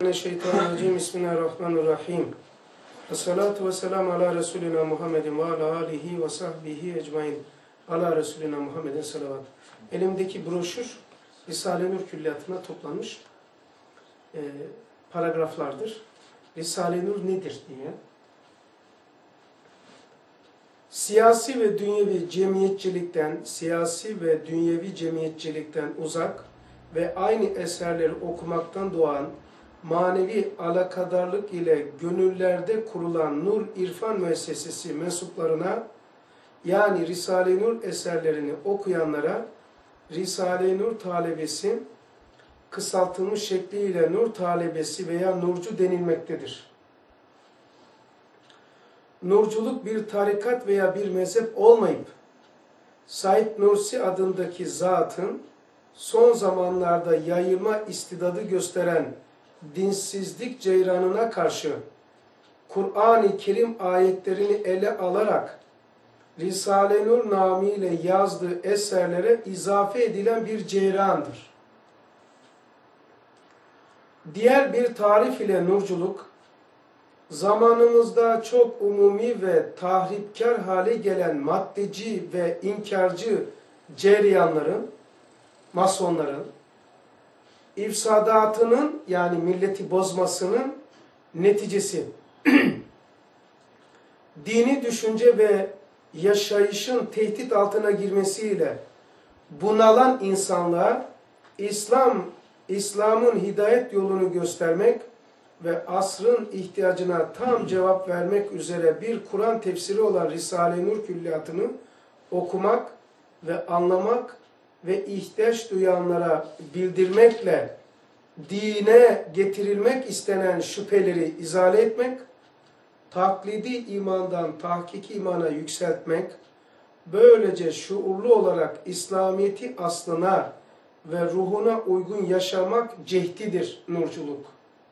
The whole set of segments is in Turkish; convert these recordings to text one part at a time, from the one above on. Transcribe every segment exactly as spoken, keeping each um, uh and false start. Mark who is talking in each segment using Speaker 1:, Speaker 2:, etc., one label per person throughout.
Speaker 1: Mineşşeytanirracim. Bismillahirrahmanirrahim. Esselatu vesselamu ala Resulina Muhammedin ve ala alihi ve sahbihi ecmain. Ala Resulina Muhammedin salavat. Elimdeki broşür Risale-i Nur külliyatına toplanmış e, paragraflardır. Risale-i Nur nedir diye. Siyasi ve dünyevi cemiyetçilikten, siyasi ve dünyevi cemiyetçilikten uzak ve aynı eserleri okumaktan doğan manevi alakadarlık ile gönüllerde kurulan Nur İrfan Müessesesi mensuplarına, yani Risale-i Nur eserlerini okuyanlara Risale-i Nur talebesi, kısaltılmış şekliyle Nur talebesi veya Nurcu denilmektedir. Nurculuk bir tarikat veya bir mezhep olmayıp, Said Nursi adındaki zatın son zamanlarda yayılma istidadı gösteren dinsizlik ceyranına karşı Kur'an-ı Kerim ayetlerini ele alarak Risale-i Nur namıyla yazdığı eserlere izafe edilen bir ceyrandır. Diğer bir tarif ile nurculuk, zamanımızda çok umumi ve tahripkar hale gelen maddeci ve inkarcı cereyanların, masonların, ifsadatının, yani milleti bozmasının neticesi. Dini düşünce ve yaşayışın tehdit altına girmesiyle bunalan insanlığa İslam, İslam'ın hidayet yolunu göstermek ve asrın ihtiyacına tam cevap vermek üzere bir Kur'an tefsiri olan Risale-i Nur külliyatını okumak ve anlamak ve ihtiyaç duyanlara bildirmekle dine getirilmek istenen şüpheleri izale etmek, taklidi imandan tahkiki imana yükseltmek, böylece şuurlu olarak İslamiyet'i aslına ve ruhuna uygun yaşamak cehdidir nurculuk.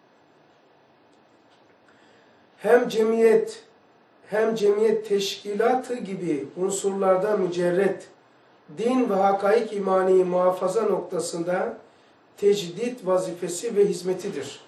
Speaker 1: Hem cemiyet, hem cemiyet teşkilatı gibi unsurlarda mücerret, din ve hakaik imani muhafaza noktasında tecdit vazifesi ve hizmetidir.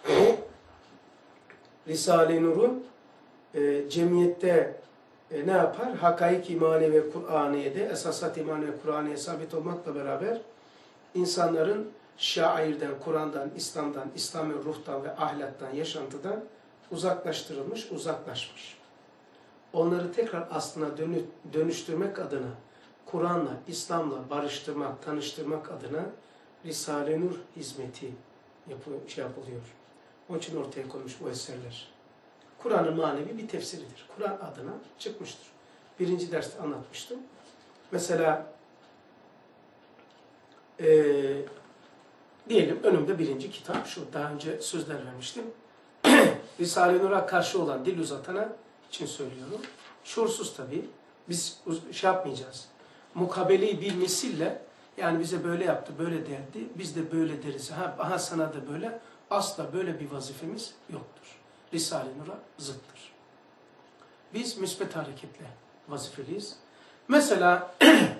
Speaker 1: Risale-i Nur'un e, cemiyette e, ne yapar? Hakaik imani ve Kur'aniye'de, esasat imani ve Kur'aniye sabit olmakla beraber insanların şairden, Kur'an'dan, İslam'dan, İslami ruhtan ve ahlaktan, yaşantıdan uzaklaştırılmış, uzaklaşmış. Onları tekrar aslına dönüştürmek adına, Kur'an'la, İslam'la barıştırmak, tanıştırmak adına Risale-i Nur hizmeti yapıyor, şey yapılıyor. Onun için ortaya konmuş bu eserler. Kur'an'ın manevi bir tefsiridir. Kur'an adına çıkmıştır. Birinci derste anlatmıştım. Mesela e, diyelim önümde birinci kitap şu. Daha önce sözler vermiştim. Risale-i Nur'a karşı olan dil uzatana için söylüyorum. Şuursuz tabii. Biz şey yapmayacağız. Mukabeleyi bir misille, yani bize böyle yaptı, böyle derdi, biz de böyle deriz. Ha, aha sana da böyle. Asla böyle bir vazifemiz yoktur. Risale-i Nur'a zıttır. Biz müsbet hareketle vazifeliyiz. Mesela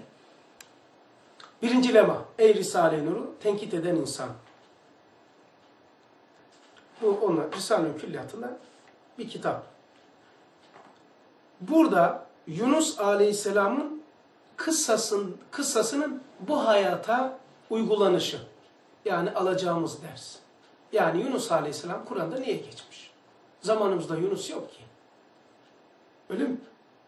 Speaker 1: birinci lema, ey Risale-i Nur'u tenkit eden insan. Bu onlar Risale-i Nur külliyatından bir kitap. Burada Yunus Aleyhisselam'ın kıssasın, kıssasının bu hayata uygulanışı. Yani alacağımız ders. Yani Yunus Aleyhisselam Kur'an'da niye geçmiş? Zamanımızda Yunus yok ki. Öyle mi?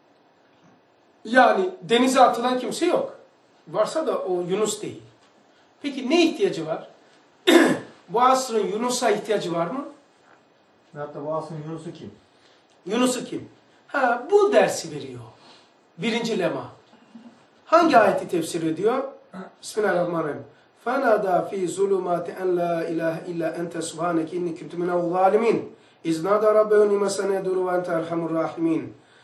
Speaker 1: Yani denize atılan kimse yok. Varsa da o Yunus değil. Peki ne ihtiyacı var? Bu asrın Yunus'a ihtiyacı var mı?
Speaker 2: Hatta bu asrın Yunus'u kim?
Speaker 1: Yunus'u kim? Ha, bu dersi veriyor. Birinci lema. Hangi ayeti tefsir ediyor? Bismillahirrahmanirrahim. فَنَادَى ف۪ي ظُلُمَاتِ اَنْ لَا اِلَٰهَ اِلَّا اَنْتَ سُبْحَانَكِ اِنِّي كُنْتُ مِنَ الظَّالِمِينَ اِذْ نَادَى رَبَّهُ أَنِّي مَسَّنِيَ الضُّرُّ وَأَنْتَ أَرْحَمُ الرَّاحِمِينَ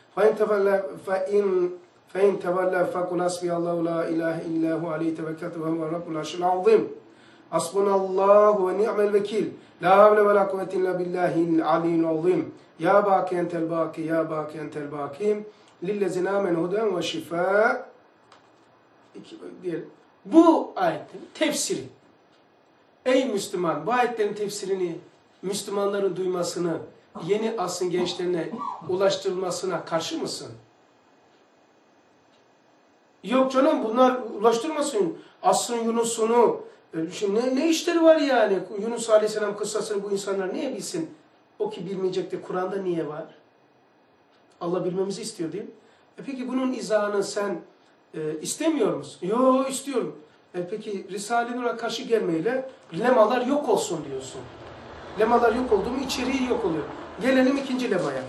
Speaker 1: فَاِنْ تَوَلَّوْا فَقُلْ حَسْبِيَ اللّٰهُ لَا اِلَٰهَ اِلَّا هُوَ عَلَيْهِ تَوَكَّلْتُ وَهُوَ رَبُّ الْعَرْشِ الْعَظِيمِ حَسْبُنَا اللّٰهُ وَنِعْمَ الْوَكِيلُ لَا حَوْلَ وَلَا قُوَّةَ إِلَّا بِاللّٰهِ الْعَلِيِّ الْعَظِيمِ يَا بَاقِي أَنْتَ الْبَاقِي يَا بَاقِي أَنْتَ الْبَاقِي لِلَّذِينَ آمَنُوا هُدًى وَشِفَاءً. Bu ayetin tefsiri. Ey Müslüman, bu ayetlerin tefsirini Müslümanların duymasını, yeni asrın gençlerine ulaştırılmasına karşı mısın? Yok canım, bunlar ulaştırmasın. Asrın Yunus'unu, şimdi ne, ne işleri var yani? Yunus Aleyhisselam kıssasını bu insanlar niye bilsin? O ki bilmeyecek de Kur'an'da niye var? Allah bilmemizi istiyor değil mi? E peki bunun izahını sen e, istemiyor musun? Yo, istiyorum. E peki Risale-i Nur'a karşı gelmeyle lemalar yok olsun diyorsun. Lemalar yok oldu mu içeriği yok oluyor. Gelelim ikinci lemaya.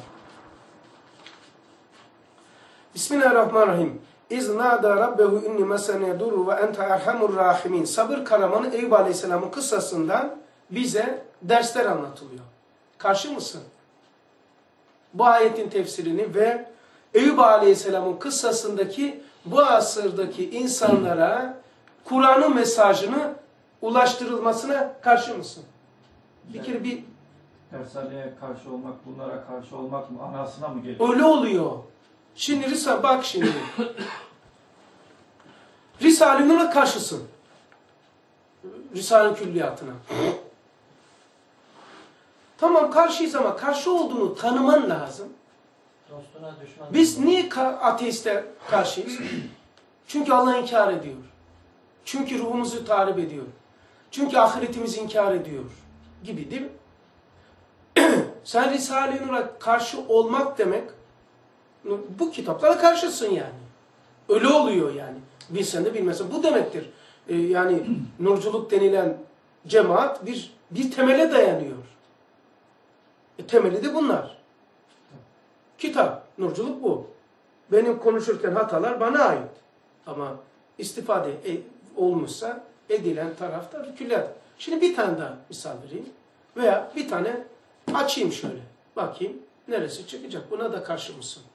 Speaker 1: Bismillahirrahmanirrahim. İz nâdâ rabbehu inni mesene duru ve ente erhamur rahimin. Sabır Karaman'ı Eyüp Aleyhisselam'ın kıssasından bize dersler anlatılıyor. Karşı mısın? Bu ayetin tefsirini ve Eyüp Aleyhisselam'ın kıssasındaki bu asırdaki insanlara Kur'an'ın mesajını ulaştırılmasına karşı mısın? Bir kere bir
Speaker 2: Risale'ye karşı olmak, bunlara karşı olmak mı, anasına mı geliyor?
Speaker 1: öyle oluyor. Şimdi Risale, bak şimdi. Risale-i Nur'a karşısın. Risale-i Külliyatına. Tamam, karşıyız ama karşı olduğunu tanıman lazım.
Speaker 3: Dostuna düşman.
Speaker 1: Biz niye ateiste karşıyız? Çünkü Allah inkar ediyor. Çünkü ruhumuzu tahrip ediyor. Çünkü ahiretimizi inkar ediyor. Gibi değil mi? Sen Risale-i Nur'a karşı olmak demek, bu kitaplara karşısın yani. Öyle oluyor yani. Bilsen de bilmesen. Bu demektir. Ee, yani nurculuk denilen cemaat bir bir temele dayanıyor. E, temeli de bunlar. Kitap, nurculuk bu. Benim konuşurken hatalar bana ait. Ama istifade e, olmuşsa edilen tarafta külliyat. Şimdi bir tane daha misal vereyim. Veya bir tane açayım şöyle. Bakayım neresi çıkacak. Buna da karşı mısın?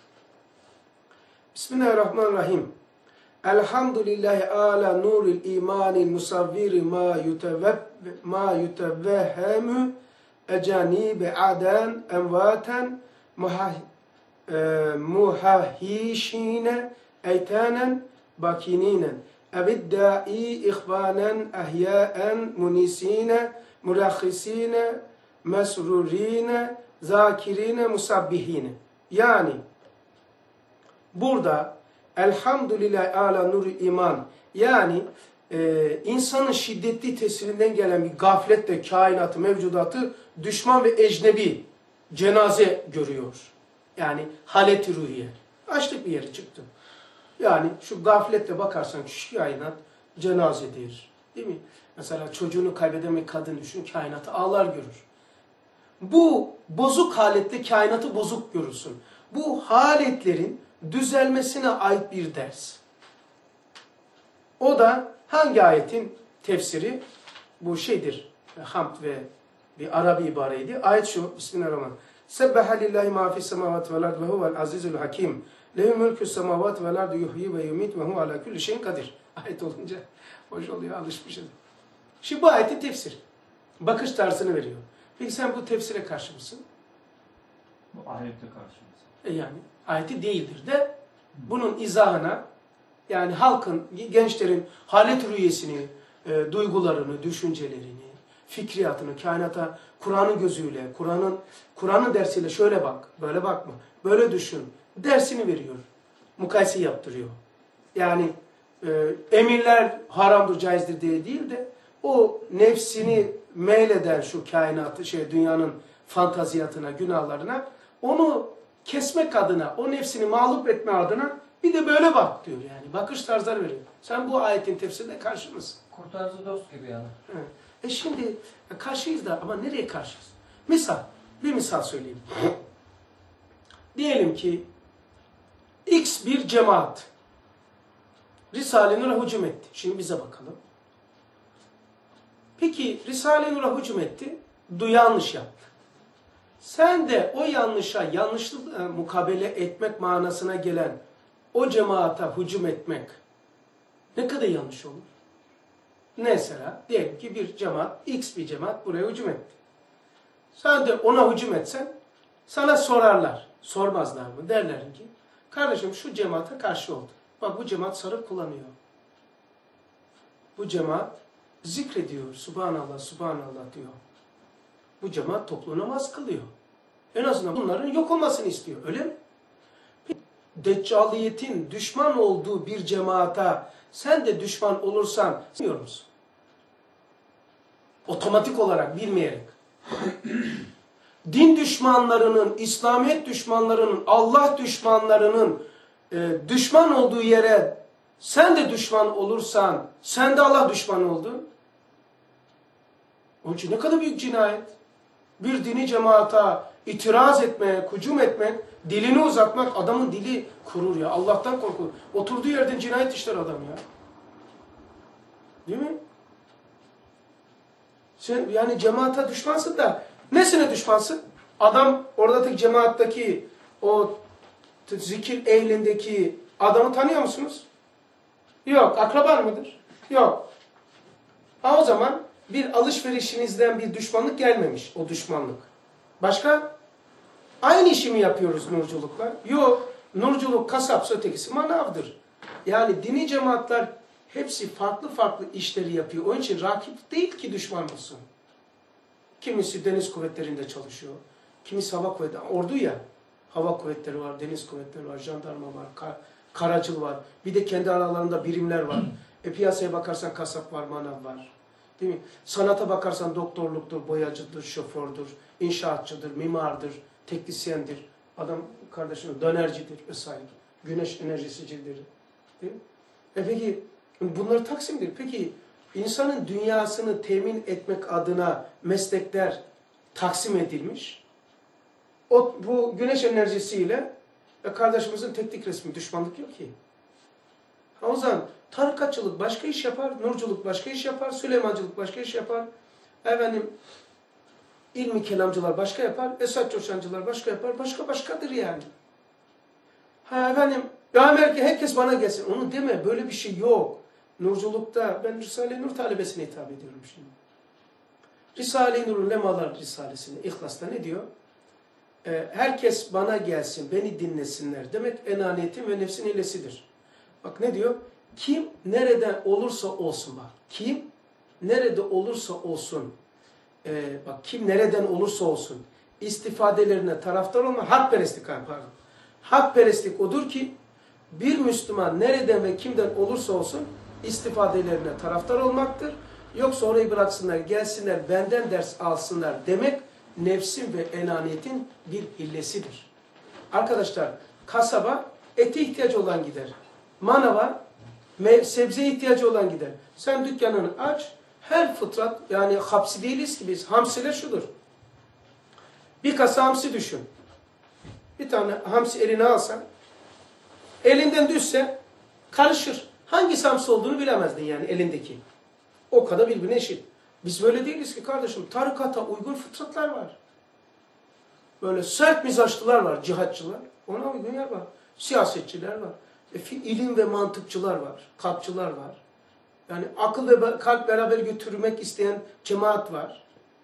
Speaker 1: Bismillahirrahmanirrahim. Elhamdülillahi ala nuril imanil musavviri ma yutevve ma yutevvehemu ecanibe aden envaten muhahişine eytanen bakininen eviddai ihvanen ehyaen munisine murakhisine mesrurine zakirine musabbihine. Yani burada elhamdülillah ala nuru iman, yani e, insanın şiddetli tesirinden gelen bir gafletle kainatı, mevcudatı düşman ve ecnebi cenaze görüyor. Yani halet-i ruhiye. Açlık bir yere çıktım. Yani şu gafletle bakarsan şu kainat cenazedir. Değil mi? Mesela çocuğunu kaybeden bir kadın düşün, kainatı ağlar görür. Bu bozuk halette kainatı bozuk görürsün. Bu haletlerin düzelmesine ait bir ders. O da hangi ayetin tefsiri? Bu şeydir. Hamd ve bir Arabi ibareydi. Ayet şu. Bismillahirrahmanirrahim. Sebbeha lillahi ma fis semavati vel ardi ve huvel azizul hakim. Lehu mulkus semavati vel ardi yuhyi ve yumit ve huve ala kulli şeyin kadir. Ayet olunca hoş oluyor, alışmışız. Şimdi bu ayetin tefsiri. Bakış tarzını veriyor. Peki sen bu tefsire karşı mısın?
Speaker 2: Bu ayette karşı mısın?
Speaker 1: E yani ayeti değildir de bunun izahına, yani halkın, gençlerin halet rüyesini, e, duygularını, düşüncelerini, fikriyatını, kainata Kur'an'ın gözüyle, Kur'an'ın Kur'an'ın dersiyle şöyle bak, böyle bakma, böyle düşün dersini veriyor. Mukayese yaptırıyor. Yani e, emirler haramdır, caizdir diye değil de o nefsini meyleden şu kainatı, şey dünyanın fantaziyatına, günahlarına, onu kesmek adına, o nefsini mağlup etme adına bir de böyle bak diyor yani. Bakış tarzları veriyor. Sen bu ayetin tefsirine karşı mısın?
Speaker 3: Kurtarıcı dost gibi yani.
Speaker 1: Evet. E şimdi karşıyız da ama nereye karşıyız? Misal, bir misal söyleyeyim. Diyelim ki X bir cemaat Risale-i Nur'a hücum etti. Şimdi bize bakalım. Peki Risale-i Nur'a hücum etti, du yanlış yaptı. Sen de o yanlışa yanlışlık e, mukabele etmek manasına gelen o cemaata hücum etmek ne kadar yanlış olur? Mesela diyelim ki bir cemaat, X bir cemaat buraya hücum etti. Sen de ona hücum etsen sana sorarlar. Sormazlar mı? Derler ki kardeşim şu cemaate karşı oldu. Bak bu cemaat sarık kullanıyor. Bu cemaat zikrediyor. Subhanallah, Subhanallah diyor. Bu cemaat toplu namaz kılıyor. En azından bunların yok olmasını istiyor. Öyle mi? Deccaliyetin düşman olduğu bir cemaata sen de düşman olursan bilmiyor musun? Otomatik olarak bilmeyerek. Din düşmanlarının, İslamiyet düşmanlarının, Allah düşmanlarının e, düşman olduğu yere sen de düşman olursan sen de Allah düşmanı oldun. Onun için ne kadar büyük cinayet. Bir dini cemaata itiraz etmeye, hücum etmek, dilini uzatmak, adamın dili kurur ya. Allah'tan korkur. Oturduğu yerden cinayet işler adam ya. Değil mi? Sen yani cemaata düşmansın da nesine düşmansın? Adam oradaki cemaattaki o zikir ehlindeki adamı tanıyor musunuz? Yok. Akraban mıdır? Yok. Ha o zaman bir alışverişinizden bir düşmanlık gelmemiş o düşmanlık. Başka? Aynı işi mi yapıyoruz nurculukla? Yok. Nurculuk kasapsa ötekisi manavdır. Yani dini cemaatler hepsi farklı farklı işleri yapıyor. Onun için rakip değil ki düşman olsun. Kimisi deniz kuvvetlerinde çalışıyor. Kimisi hava kuvvetleri. Ordu ya. Hava kuvvetleri var, deniz kuvvetleri var, jandarma var, kar, karacıl var. Bir de kendi aralarında birimler var. E piyasaya bakarsan kasap var, manav var. Değil mi? Sanata bakarsan doktorluktur, boyacıdır, şofördür, inşaatçıdır, mimardır, teknisyendir. Adam kardeşim dönercidir vesaire. Güneş enerjisicidir. Değil mi? E peki bunlar taksimdir. Peki insanın dünyasını temin etmek adına meslekler taksim edilmiş. O, bu güneş enerjisiyle e kardeşimizin teknik resmi düşmanlık yok ki. Ha, o zaman tarikatçılık başka iş yapar, nurculuk başka iş yapar, Süleymancılık başka iş yapar. Efendim ilmi kelamcılar başka yapar, Esad Coşancılar başka yapar, başka başkadır yani. Ha efendim, ya belki herkes bana gelsin. Onu deme, böyle bir şey yok. Nurculukta, ben Risale-i Nur talebesine hitap ediyorum şimdi. Risale-i Nur'un Lemalar Risalesi'nde, İhlas'ta ne diyor? Ee, herkes bana gelsin, beni dinlesinler. Demek enaniyetin ve nefsin hilesidir. Bak ne diyor? Kim nereden olursa olsun bak. Kim nerede olursa olsun. Ee, bak kim nereden olursa olsun. İstifadelerine taraftar olma. Hakperestlik pardon. Hakperestlik odur ki bir Müslüman nereden ve kimden olursa olsun istifadelerine taraftar olmaktır. Yoksa orayı bıraksınlar, gelsinler, benden ders alsınlar demek nefsin ve enaniyetin bir hillesidir. Arkadaşlar kasaba ete ihtiyacı olan gider. Manava sebzeye ihtiyacı olan gider. Sen dükkanını aç, her fıtrat yani hapsi değiliz ki biz. Hamsiler şudur. Bir kasa hamsi düşün. Bir tane hamsi eline alsan, elinden düşse karışır. Hangisi hamsi olduğunu bilemezdin yani elindeki. O kadar birbirine eşit. Biz böyle değiliz ki kardeşim. Tarikata uygun fıtratlar var. Böyle sert mizaçlılar var, cihatçılar. Ona uygun yer var. Siyasetçiler var. E, ilim ve mantıkçılar var. Kalpçılar var. Yani akıl ve kalp beraber götürmek isteyen cemaat var.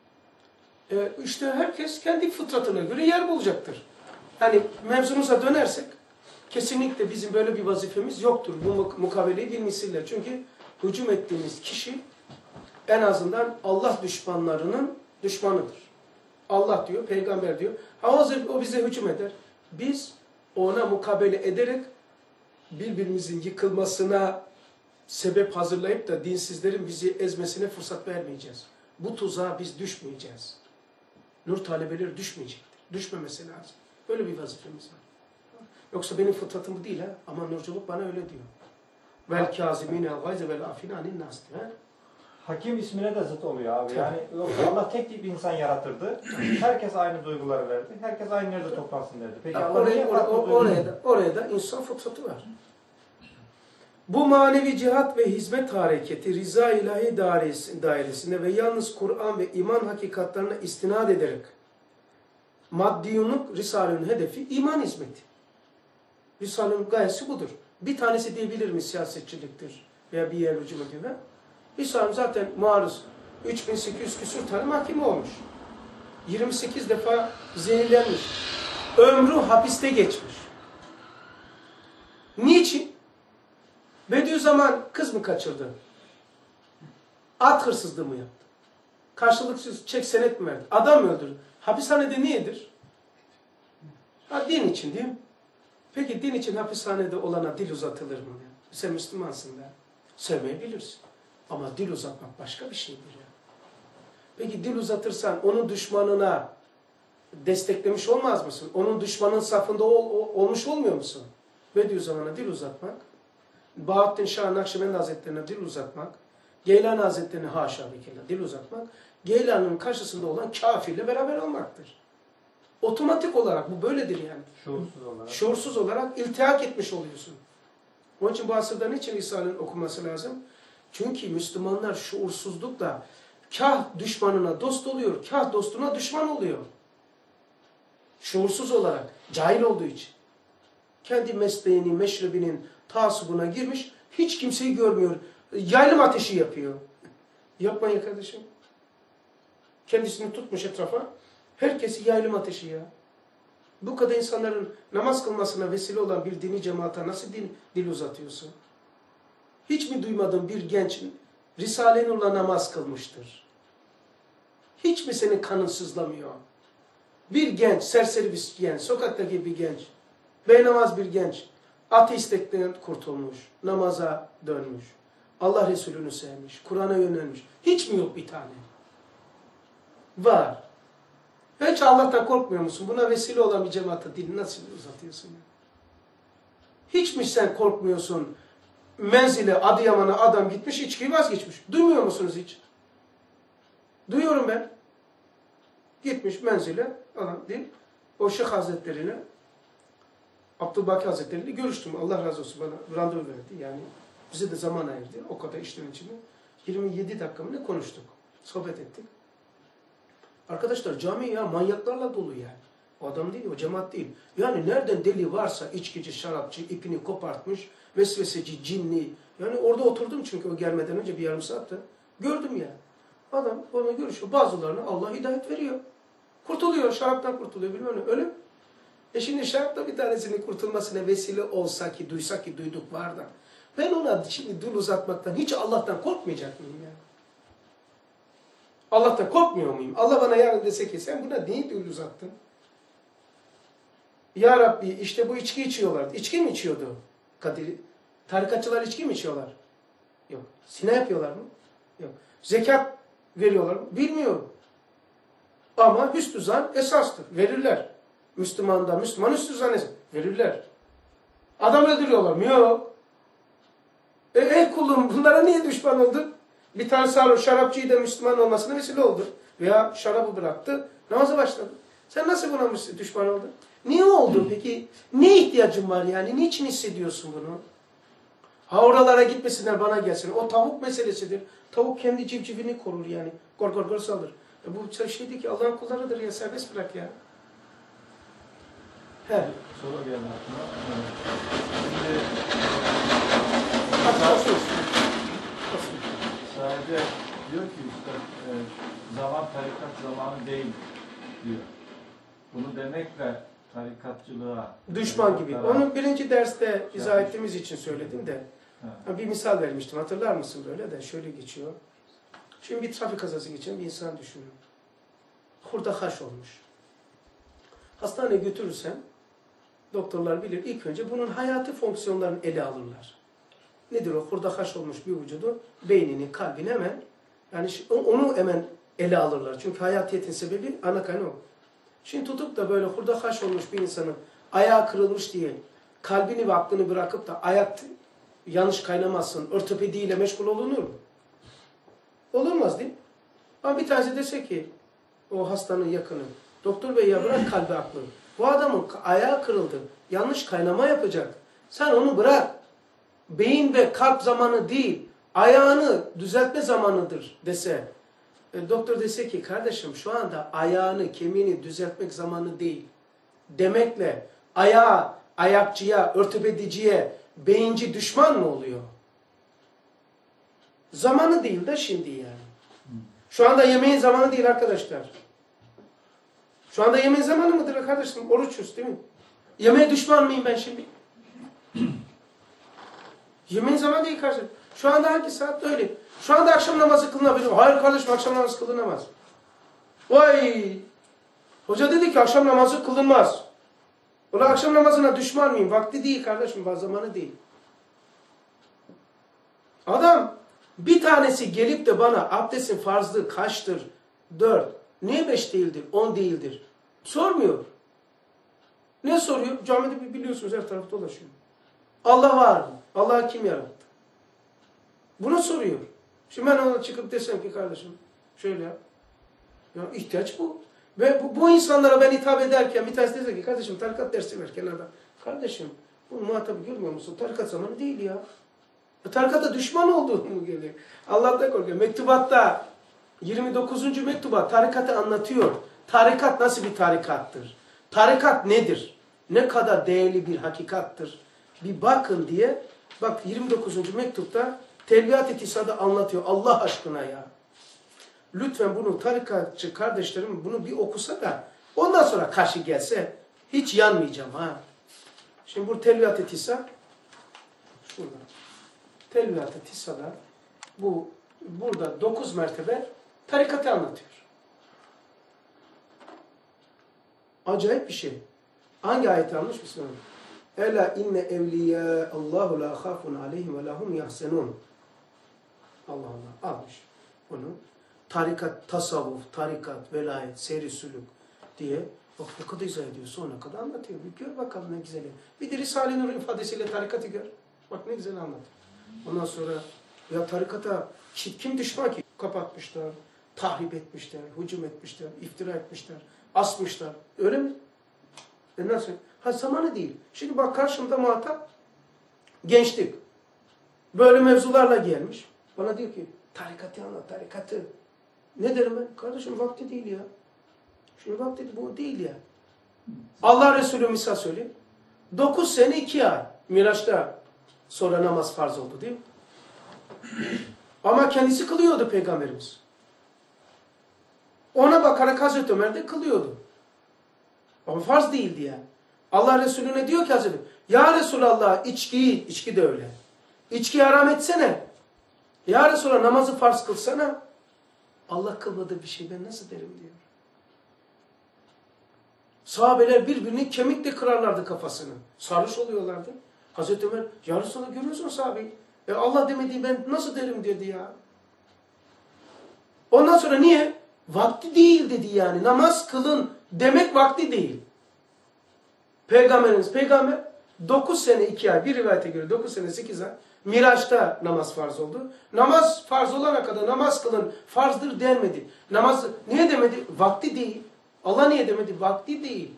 Speaker 1: E, işte herkes kendi fıtratına göre yer bulacaktır. Yani mevzumuza dönersek kesinlikle bizim böyle bir vazifemiz yoktur. Bu mukabeleyi bilmesiyle. Çünkü hücum ettiğimiz kişi en azından Allah düşmanlarının düşmanıdır. Allah diyor, peygamber diyor. Ha o bize hücum eder. Biz ona mukabele ederek birbirimizin yıkılmasına sebep hazırlayıp da dinsizlerin bizi ezmesine fırsat vermeyeceğiz. Bu tuzağa biz düşmeyeceğiz. Nur talebeleri düşmeyecektir. Düşmemesi lazım. Böyle bir vazifemiz var. Yoksa benim fıtratım bu değil ha. Ama nurculuk bana öyle diyor. Vel kâzimîne gayze vel afîne anin nâs diyor.
Speaker 4: Hakim ismine de zıt oluyor abi. Yani Allah tek tip insan yaratırdı. Herkes aynı duyguları verdi. Herkes aynı yerde toplansın derdi. Peki
Speaker 1: Ya
Speaker 4: Allah
Speaker 1: oraya,
Speaker 4: niye
Speaker 1: oraya,
Speaker 4: farklı
Speaker 1: oraya, da, oraya da insan fıtratı var. Bu manevi cihat ve hizmet hareketi rıza ilahi dairesinde ve yalnız Kur'an ve iman hakikatlerine istinad ederek maddiyunluk Risale'nin hedefi iman hizmeti. Risale'nin gayesi budur. Bir tanesi diyebilir mi siyasetçiliktir veya bir yer hücum ediyor? Risale zaten muarız üç bin sekiz yüz küsur tane mahkeme olmuş. yirmi sekiz defa zehirlenmiş. Ömrü hapiste geçmiş. Niçin? Bediüzzaman kız mı kaçırdı? At hırsızlığı mı yaptı? Karşılıksız çek senet mi verdi? Adam mı öldürdü? Hapishanede niyedir? Ha, din için değil mi? Peki din için hapishanede olana dil uzatılır mı? Sen Müslümansın da. Sevmeyebilirsin. Ama dil uzatmak başka bir şeydir ya. Peki dil uzatırsan onun düşmanına desteklemiş olmaz mısın? Onun düşmanın safında ol, ol, olmuş olmuyor musun? Bediüzzaman'a dil uzatmak, Bahattin Şah Nakşibendi Hazretlerine dil uzatmak, Geylani Hazretlerine haşa ve kella dil uzatmak, Geylani'nin karşısında olan kafirle beraber olmaktır. Otomatik olarak bu böyledir yani.
Speaker 4: Şuursuz olarak.
Speaker 1: Şuursuz olarak iltihak etmiş oluyorsun. Onun için bu asırda niçin Risale'nin okunması lazım? Çünkü Müslümanlar şuursuzlukla kah düşmanına dost oluyor, kah dostuna düşman oluyor. Şuursuz olarak, cahil olduğu için. Kendi mesleğini, meşrebinin taasubuna girmiş, hiç kimseyi görmüyor. Yaylım ateşi yapıyor. Yapmayın kardeşim. Kendisini tutmuş etrafa, herkesi yaylım ateşi ya. Bu kadar insanların namaz kılmasına vesile olan bir dini cemaate nasıl din, dil uzatıyorsun? Hiç mi duymadın bir genç Risale-i Nur'la namaz kılmıştır? Hiç mi senin kanın sızlamıyor? Bir genç, serseri bir genç, sokaktaki bir genç, beynamaz bir genç, ateistlikten kurtulmuş, namaza dönmüş, Allah Resulü'nü sevmiş, Kur'an'a yönelmiş. Hiç mi yok bir tane? Var. Hiç Allah'tan korkmuyor musun? Buna vesile olan bir cemaate dili nasıl uzatıyorsun? Hiç mi sen korkmuyorsun? Menzile, Adıyaman'a adam gitmiş, içkiyi vazgeçmiş. Duymuyor musunuz hiç? Duyuyorum ben. Gitmiş menzile, adam değil. O Şeyh Hazretleri'ne, Abdülbaki Hazretleri'yle görüştüm. Allah razı olsun, bana randevu verdi. Yani bize de zaman ayırdı. O kadar işlerin içinde. yirmi yedi dakika mı ne konuştuk? Sohbet ettik. Arkadaşlar cami ya manyaklarla dolu yani. O adam değil, o cemaat değil. Yani nereden deli varsa içkici, şarapçı, ipini kopartmış, vesveseci, cinli. Yani orada oturdum çünkü o gelmeden önce bir yarım saatte. Gördüm ya. Adam onunla görüşüyor. Bazılarına Allah hidayet veriyor. Kurtuluyor, şaraptan kurtuluyor bilmem ne. Öyle mi? E şimdi şarapta bir tanesinin kurtulmasına vesile olsa ki, duysa ki duyduk var da. Ben ona şimdi dil uzatmaktan, hiç Allah'tan korkmayacak mıyım ya? Allah'tan korkmuyor muyum? Allah bana yarın dese ki sen buna niye dil uzattın? Ya Rabbi işte bu içki içiyorlardı. İçki mi içiyordu? Kadir, tarikatçılar içki mi içiyorlar? Yok. Zina yapıyorlar mı? Yok. Zekat veriyorlar mı? Bilmiyorum. Ama hüsnü zan esastır. Verirler. Müslüman'da Müslüman hüsnü zan esas. Verirler. Adam öldürüyorlar mı? Yok. E ey kulum bunlara niye düşman oldun? Bir tane sarhoş şarapçıyı da Müslüman olmasına vesile oldu. Veya şarabı bıraktı, namaza başladı. Sen nasıl buna düşman oldun? Niye oldu peki? Ne ihtiyacın var yani? Niçin hissediyorsun bunu? Ha oralara gitmesinler bana gelsin. O tavuk meselesidir. Tavuk kendi civcivini korur yani. Gor gor gor salır. E bu şeydi ki Allah'ın kullarıdır ya, serbest bırak ya. He.
Speaker 2: Soru geldi aklıma. Şimdi
Speaker 1: Hadi
Speaker 2: sadece diyor ki üstad, e, zaman tarikat zamanı değil diyor. Bunu demekle tarikatçılığa
Speaker 1: düşman gibi. Onu birinci derste izah
Speaker 2: Yapmış.
Speaker 1: ettiğimiz için söyledim de.
Speaker 2: Ha.
Speaker 1: Bir misal vermiştim. Hatırlar mısın böyle de? Şöyle geçiyor. Şimdi bir trafik kazası geçen bir insan düşünün. Hurda haş olmuş. Hastaneye götürürsen doktorlar bilir. İlk önce bunun hayati fonksiyonlarını ele alırlar. Nedir o? Hurda haş olmuş bir vücudu, beynini, kalbini hemen yani onu hemen ele alırlar. Çünkü hayatiyetin sebebi ana kaynağı o. Şimdi tutup da böyle hurda haş olmuş bir insanın ayağı kırılmış diye kalbini ve aklını bırakıp da ayak yanlış kaynamazsın, ortopediyle meşgul olunur mu? Olunmaz değil mi? Ama bir tanesi dese ki o hastanın yakını, doktor bey ya bırak kalbi aklı. Bu adamın ayağı kırıldı, yanlış kaynama yapacak. Sen onu bırak. Beyin ve kalp zamanı değil, ayağını düzeltme zamanıdır dese. E, doktor dese ki kardeşim şu anda ayağını, kemiğini düzeltmek zamanı değil. Demekle ayağa, ayakçıya, ortopediciye, beyinci düşman mı oluyor? Zamanı değil de şimdi yani. Şu anda yemeğin zamanı değil arkadaşlar. Şu anda yemeğin zamanı mıdır arkadaşım? Oruçuz değil mi? Yemeğe düşman mıyım ben şimdi? Yemeğin zamanı değil kardeşim. Şu anda hangi saatte öyle? Şu anda akşam namazı kılınabilir mi? Hayır kardeşim, akşam namazı kılınamaz. Vay! Hoca dedi ki akşam namazı kılınmaz. Ulan akşam namazına düşman mıyım? Vakti değil kardeşim, bazı zamanı değil. Adam bir tanesi gelip de bana abdestin farzlığı kaçtır? Dört. Niye beş değildir? On değildir? Sormuyor. Ne soruyor? Camide biliyorsunuz her tarafta dolaşıyor. Allah var mı? Allah'ı kim yarattı? Bunu soruyor. Şimdi ben ona çıkıp desem ki kardeşim şöyle yap. Ya ihtiyaç bu. Ve bu, bu insanlara ben hitap ederken bir tanesi dese ki kardeşim tarikat dersi ver kenarda. Kardeşim bu muhatabı görmüyor musun? Tarikat zamanı değil ya. Tarikata düşman olduğumu geliyor. Allah'tan korkuyor. Mektubatta yirmi dokuzuncu mektubat tarikatı anlatıyor. Tarikat nasıl bir tarikattır? Tarikat nedir? Ne kadar değerli bir hakikattır? Bir bakın diye. Bak yirmi dokuzuncu mektupta Telviyat-ı Tisa'da anlatıyor. Allah aşkına ya. Lütfen bunu tarikatçı kardeşlerim bunu bir okusa da ondan sonra karşı gelse hiç yanmayacağım ha. Şimdi bu Telviyat-ı Tisa şurada. Telviyat-ı Tisa'da bu burada dokuz mertebe tarikatı anlatıyor. Acayip bir şey. Hangi ayeti almış mısın? Ela inne evliya Allahu la khafun aleyhim ve lahum yahsenun. Allah Allah almış bunu. Tarikat, tasavvuf, tarikat, velayet, seyri sülük diye bak ne kadar izah ediyor. Sonuna kadar anlatıyor. Bir gör bakalım ne güzel. Bir de Risale-i Nur ifadesiyle tarikatı gör. Bak ne güzel anlatıyor. Ondan sonra ya tarikata kim düşman ki? Kapatmışlar, tahrip etmişler, hücum etmişler, iftira etmişler, asmışlar. Öyle mi? E nasıl? Ha zamanı değil. Şimdi bak karşımda muhatap gençlik. Böyle mevzularla gelmiş. Bana diyor ki tarikatı anlat, tarikatı. Ne derim ben? Kardeşim vakti değil ya. Şimdi vakti bu değil ya. Allah Resulü misal söyleyeyim. Dokuz sene iki ay. Miraç'ta sonra namaz farz oldu değil mi? Ama kendisi kılıyordu Peygamberimiz. Ona bakarak Hazreti Ömer de kılıyordu. Ama farz değildi yani. Allah Resulüne diyor ki Hazreti ya Resulallah içkiyi, içki de öyle. İçkiyi haram etsene. Ya Resulallah namazı farz kılsana. Allah kılmadığı bir şey ben nasıl derim diyor. Sahabeler birbirini kemikle kırarlardı kafasını. Sarhoş oluyorlardı. Hazreti Ömer ya Resulallah görüyorsun sahabeyi. E Allah demediği ben nasıl derim dedi ya. Ondan sonra niye? Vakti değil dedi yani. Namaz kılın demek vakti değil. Peygamberimiz peygamber dokuz sene iki ay bir rivayete göre dokuz sene sekiz ay Miraç'ta namaz farz oldu. Namaz farz olana kadar namaz kılın farzdır denmedi. Namaz niye demedi? Vakti değil. Allah niye demedi? Vakti değil.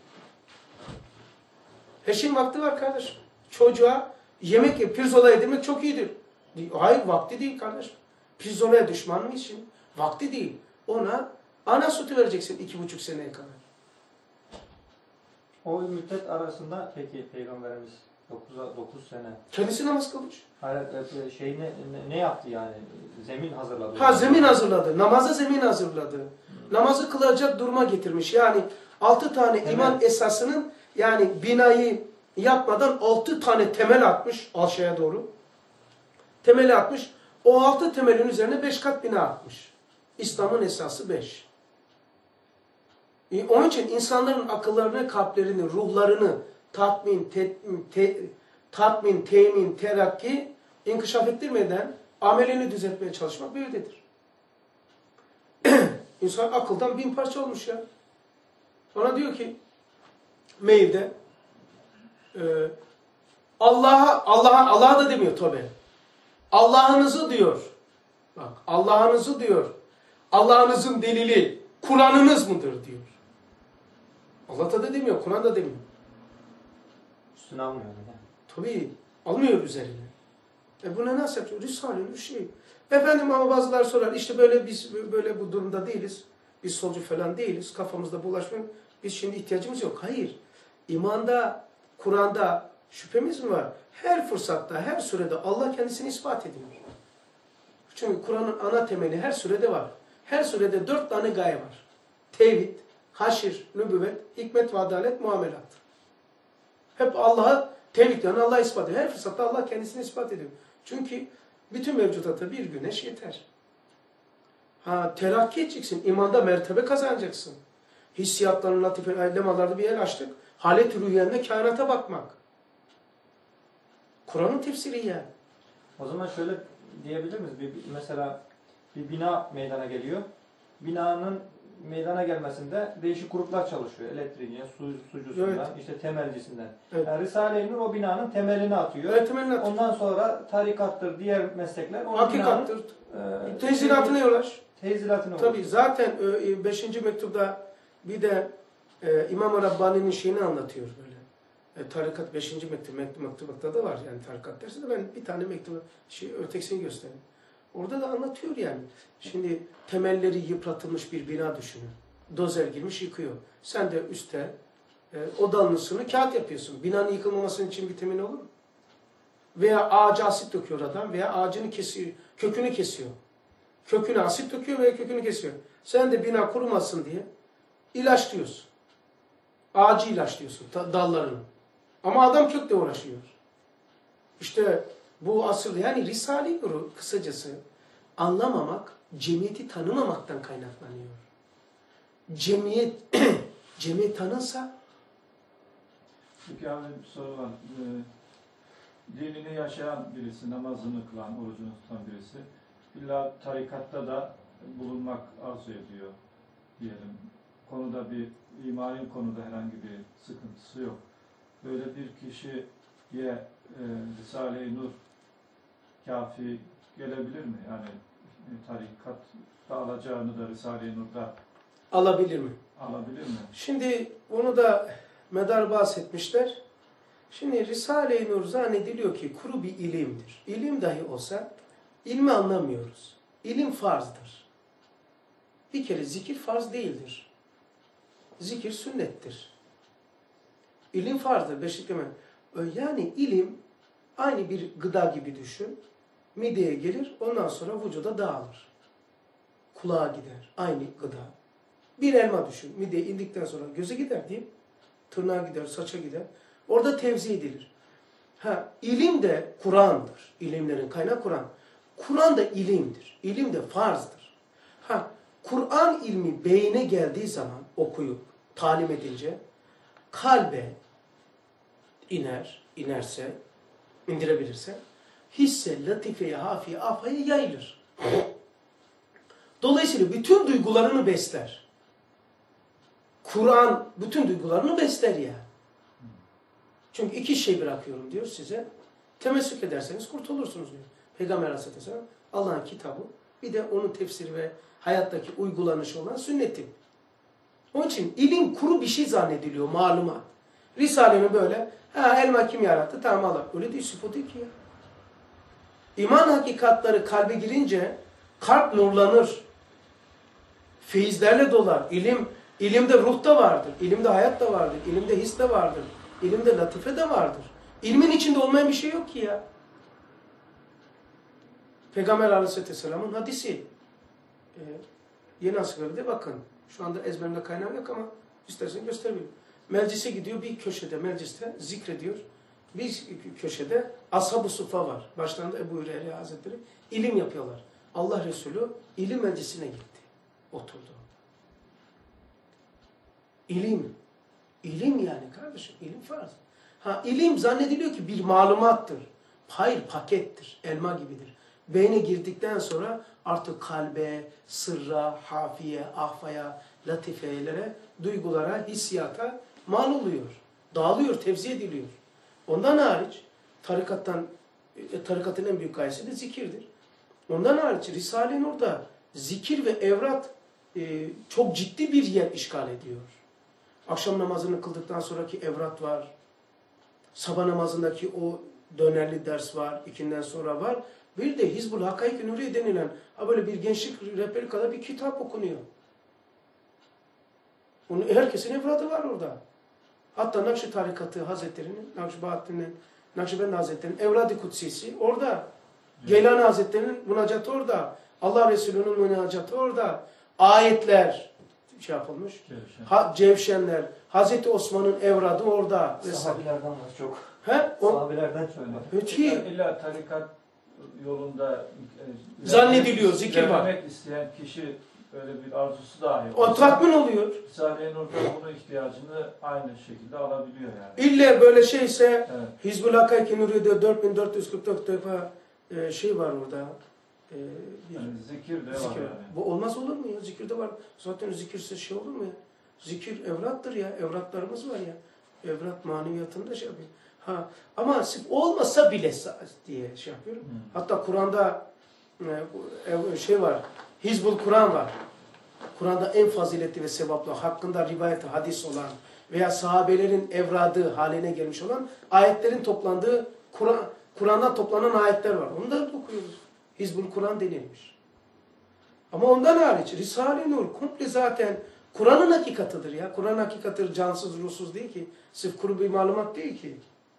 Speaker 1: Her şeyin vakti var kardeş. Çocuğa yemek, pirzola yedirmek çok iyidir. Hayır vakti değil kardeş. Pirzolaya düşman mıyız şimdi? Vakti değil. Ona ana sütü vereceksin iki buçuk seneye kadar.
Speaker 4: O müddet arasında peki Peygamberimiz dokuz sene.
Speaker 1: Kendisi namaz kılmış.
Speaker 4: Hayır, şey ne, ne yaptı yani? Zemin hazırladı.
Speaker 1: Ha zemin hazırladı. Namaza zemin hazırladı. Hmm. Namazı kılacak duruma getirmiş. Yani altı tane evet. iman esasının yani binayı yapmadan altı tane temel atmış aşağıya doğru. Temeli atmış. O altı temelin üzerine beş kat bina atmış. İslam'ın esası beş. Onun için insanların akıllarını, kalplerini, ruhlarını tatmin, te, te, tatmin, temin, terakki, inkişaf ettirmeden amelini düzeltmeye çalışmak böyledir. İnsan akıldan bin parça olmuş ya. Ona diyor ki mailde e, Allah'a Allah'a Allah'a da demiyor tabi. Allah'ınızı diyor. Bak Allah'ınızı diyor. Allah'ınızın delili Kur'an'ınız mıdır diyor. Allah da demiyor, Kur'an da demiyor.
Speaker 4: Üstüne almıyor yani.
Speaker 1: Tabii almıyor üzerine. E buna nasıl yapıyor? Risale-i Nur şey. Efendim ama bazıları sorar işte böyle biz böyle bu durumda değiliz. Biz solcu falan değiliz. Kafamızda bulaşmıyor. Biz şimdi ihtiyacımız yok. Hayır. İmanda, Kur'an'da şüphemiz mi var? Her fırsatta, her sürede Allah kendisini ispat ediyor. Çünkü Kur'an'ın ana temeli her sürede var. Her sürede dört tane gaye var. Tevhid, haşir, nübüvvet, hikmet ve adalet, muamelat. Hep Allah'a tevhid yani Allah'a ispat ediyor. Her fırsatta Allah kendisini ispat ediyor. Çünkü Bütün mevcudata bir güneş yeter. Ha, terakki edeceksin. İmanda mertebe kazanacaksın. Hissiyatların, latife, lemalarda bir yer açtık. Halet-i rüyende kainata bakmak. Kur'an'ın tefsiri yani.
Speaker 4: O zaman şöyle diyebilir miyiz? Bir, mesela bir bina meydana geliyor. Binanın meydana gelmesinde değişik gruplar çalışıyor. Elektriğinden, su, sucusundan,
Speaker 1: Evet.
Speaker 4: işte temelcisinden.
Speaker 1: Evet.
Speaker 4: Yani Risale-i Nur o binanın temelini atıyor.
Speaker 1: Evet, temelini atıyor.
Speaker 4: Ondan sonra tarikattır, diğer meslekler o
Speaker 1: Hakikattır.
Speaker 4: binanın e,
Speaker 1: Tezilatına yol aç.
Speaker 4: tezilatını
Speaker 1: Tabii
Speaker 4: oluşturuyor.
Speaker 1: zaten e, beşinci mektupta bir de e, İmam-ı Rabbani'nin şeyini anlatıyor böyle. E, tarikat beşinci mektup, mektup mektupta da var yani tarikat dersi de ben bir tane mektubu şey ötekisini göstereyim. Orada da anlatıyor yani. Şimdi temelleri yıpratılmış bir bina düşünün. Dozer girmiş yıkıyor. Sen de üstte e, o dalmışsını kağıt yapıyorsun. Binanın yıkılmamasının için vitamin olur mu? Veya ağaca asit döküyor adam veya ağacını kesiyor, kökünü kesiyor. Köküne asit döküyor veya kökünü kesiyor. Sen de bina kurumasın diye ilaçlıyorsun. Ağacı ilaçlıyorsun, dallarını. Ama adam kökle uğraşıyor. İşte bu asıl yani Risale-i Nur'u kısacası anlamamak, cemiyeti tanımamaktan kaynaklanıyor. Cemiyet, cemiyet tanınsa.
Speaker 2: Peki abi bir soru var. Ee, dinini yaşayan birisi, namazını kılan, orucunu tutan birisi illa tarikatta da bulunmak arzu ediyor diyelim. Konuda bir, imani konuda herhangi bir sıkıntısı yok. Böyle bir kişiye e, Risale-i Nur kafi gelebilir mi? Yani e, tarikatta alacağını da Risale-i Nur'da
Speaker 1: Alabilir mi?
Speaker 2: alabilir mi?
Speaker 1: Şimdi onu da medar bahsetmişler. Şimdi Risale-i Nur zannediliyor ki kuru bir ilimdir. İlim dahi olsa ilmi anlamıyoruz. İlim farzdır. Bir kere zikir farz değildir. Zikir sünnettir. İlim farzdır. Beşikleme. Yani ilim aynı bir gıda gibi düşün. Mideye gelir, ondan sonra vücuda dağılır. Kulağa gider. Aynı gıda. Bir elma düşün. Mideye indikten sonra göze gider değil mi? Tırnağa gider, saça gider. Orada tevzi edilir. Ha, ilim de Kur'an'dır. İlimlerin kaynağı Kur'an. Kur'an da ilimdir. İlim de farzdır. Ha, Kur'an ilmi beyine geldiği zaman okuyup, talim edince kalbe iner, inerse, indirebilirse hisse, latifeye, hafiye, afaya yayılır. Dolayısıyla bütün duygularını besler. Kur'an bütün duygularını besler ya. Çünkü iki şey bırakıyorum diyor size. Temessük ederseniz kurtulursunuz diyor. Peygamber Aleyhisselam Allah'ın kitabı bir de onun tefsiri ve hayattaki uygulanışı olan sünneti. Onun için ilim kuru bir şey zannediliyor, malumat. Risale'nin böyle, ha elma kim yarattı? Tamam Allah. Öyle değil, sıfatı ki ya. İman hakikatları kalbe girince kalp nurlanır. Feyizlerle dolar. İlim, ilimde ruh da vardır. İlimde hayat da vardır. İlimde his de vardır. İlimde latife de vardır. İlmin içinde olmayan bir şey yok ki ya. Peygamber Aleyhisselam'ın hadisi. Ee, yeni asırlarda bakın. Şu anda ezberimde kaynağı yok ama istersen gösterebilirim. Meclise gidiyor, bir köşede mecliste zikrediyor. Bir köşede Ashab-ı Suffa var. Başlarında Ebu Hüreyre Hazretleri. İlim yapıyorlar. Allah Resulü ilim meclisine gitti. Oturdu. İlim. İlim yani kardeşim. İlim farz. Ha, ilim zannediliyor ki bir malumattır. Hayır, pakettir. Elma gibidir. Beyne girdikten sonra artık kalbe, sırra, hafiye, ahfaya, latifeylere, duygulara, hissiyata mal oluyor. Dağılıyor, tevzi ediliyor. Ondan hariç tarikattan, e, tarikatın en büyük gayesi de zikirdir. Ondan hariç Risale-i Nur'da zikir ve evrat e, çok ciddi bir yer işgal ediyor. Akşam namazını kıldıktan sonraki evrat var. Sabah namazındaki o dönerli ders var. İkinden sonra var. Bir de Hizbul Hakaik-i Nuriye denilen böyle bir gençlik rehberi kadar bir kitap okunuyor. Onun, herkesin evradı var orada. Hatta Nakşi Tarikatı Hazretleri'nin, Nakşibahattin'in, Nakşibendi Hazretleri'nin Evrad-ı Kutsisi orada. Evet. Geylani Hazretleri'nin münacatı orada. Allah Resulü'nün münacatı orada. Ayetler şey yapılmış. Cevşen. Ha, Cevşenler. Hazreti Osman'ın evradı orada.
Speaker 4: Sahabilerden var çok.
Speaker 1: He? O,
Speaker 4: Sahabilerden çok var.
Speaker 1: Öteki.
Speaker 2: İlla tarikat yolunda e,
Speaker 1: Zannediliyor, zikir var.
Speaker 2: ilerlemek isteyen kişi böyle bir arzusu dahi
Speaker 1: O tatmin oluyor.
Speaker 2: Risale-i Nur'da bunun ihtiyacını aynı şekilde alabiliyor yani.
Speaker 1: İlle böyle şeyse
Speaker 2: Evet.
Speaker 1: Hizbul Hakayki Nuri'de dört bin dört yüz kırk dört defa e, şey var orada. E, bir
Speaker 2: Yani zikir de var
Speaker 1: zikir.
Speaker 2: yani.
Speaker 1: Bu olmaz olur mu ya? Zikirde var. Zaten zikirsiz şey olur mu ya? Zikir evrattır ya. Evratlarımız var ya. Evrat maneviyatında şey yapıyor. Ha, ama sırf olmasa bile diye şey yapıyorum.
Speaker 2: Hmm.
Speaker 1: Hatta Kur'an'da e, şey var. Hizbul Kur'an var. Kur'an'da en faziletli ve sevaplı, hakkında rivayet, hadis olan veya sahabelerin evradı haline gelmiş olan ayetlerin toplandığı Kur'an, Kur'an'dan toplanan ayetler var. Onu da okuyoruz. Hizbul Kur'an denilmiş. Ama ondan hariç Risale-i Nur komple zaten Kur'an'ın hakikatıdır ya. Kur'an hakikatıdır, cansız, ruhsuz değil ki. Sırf kuru bir malumat değil ki.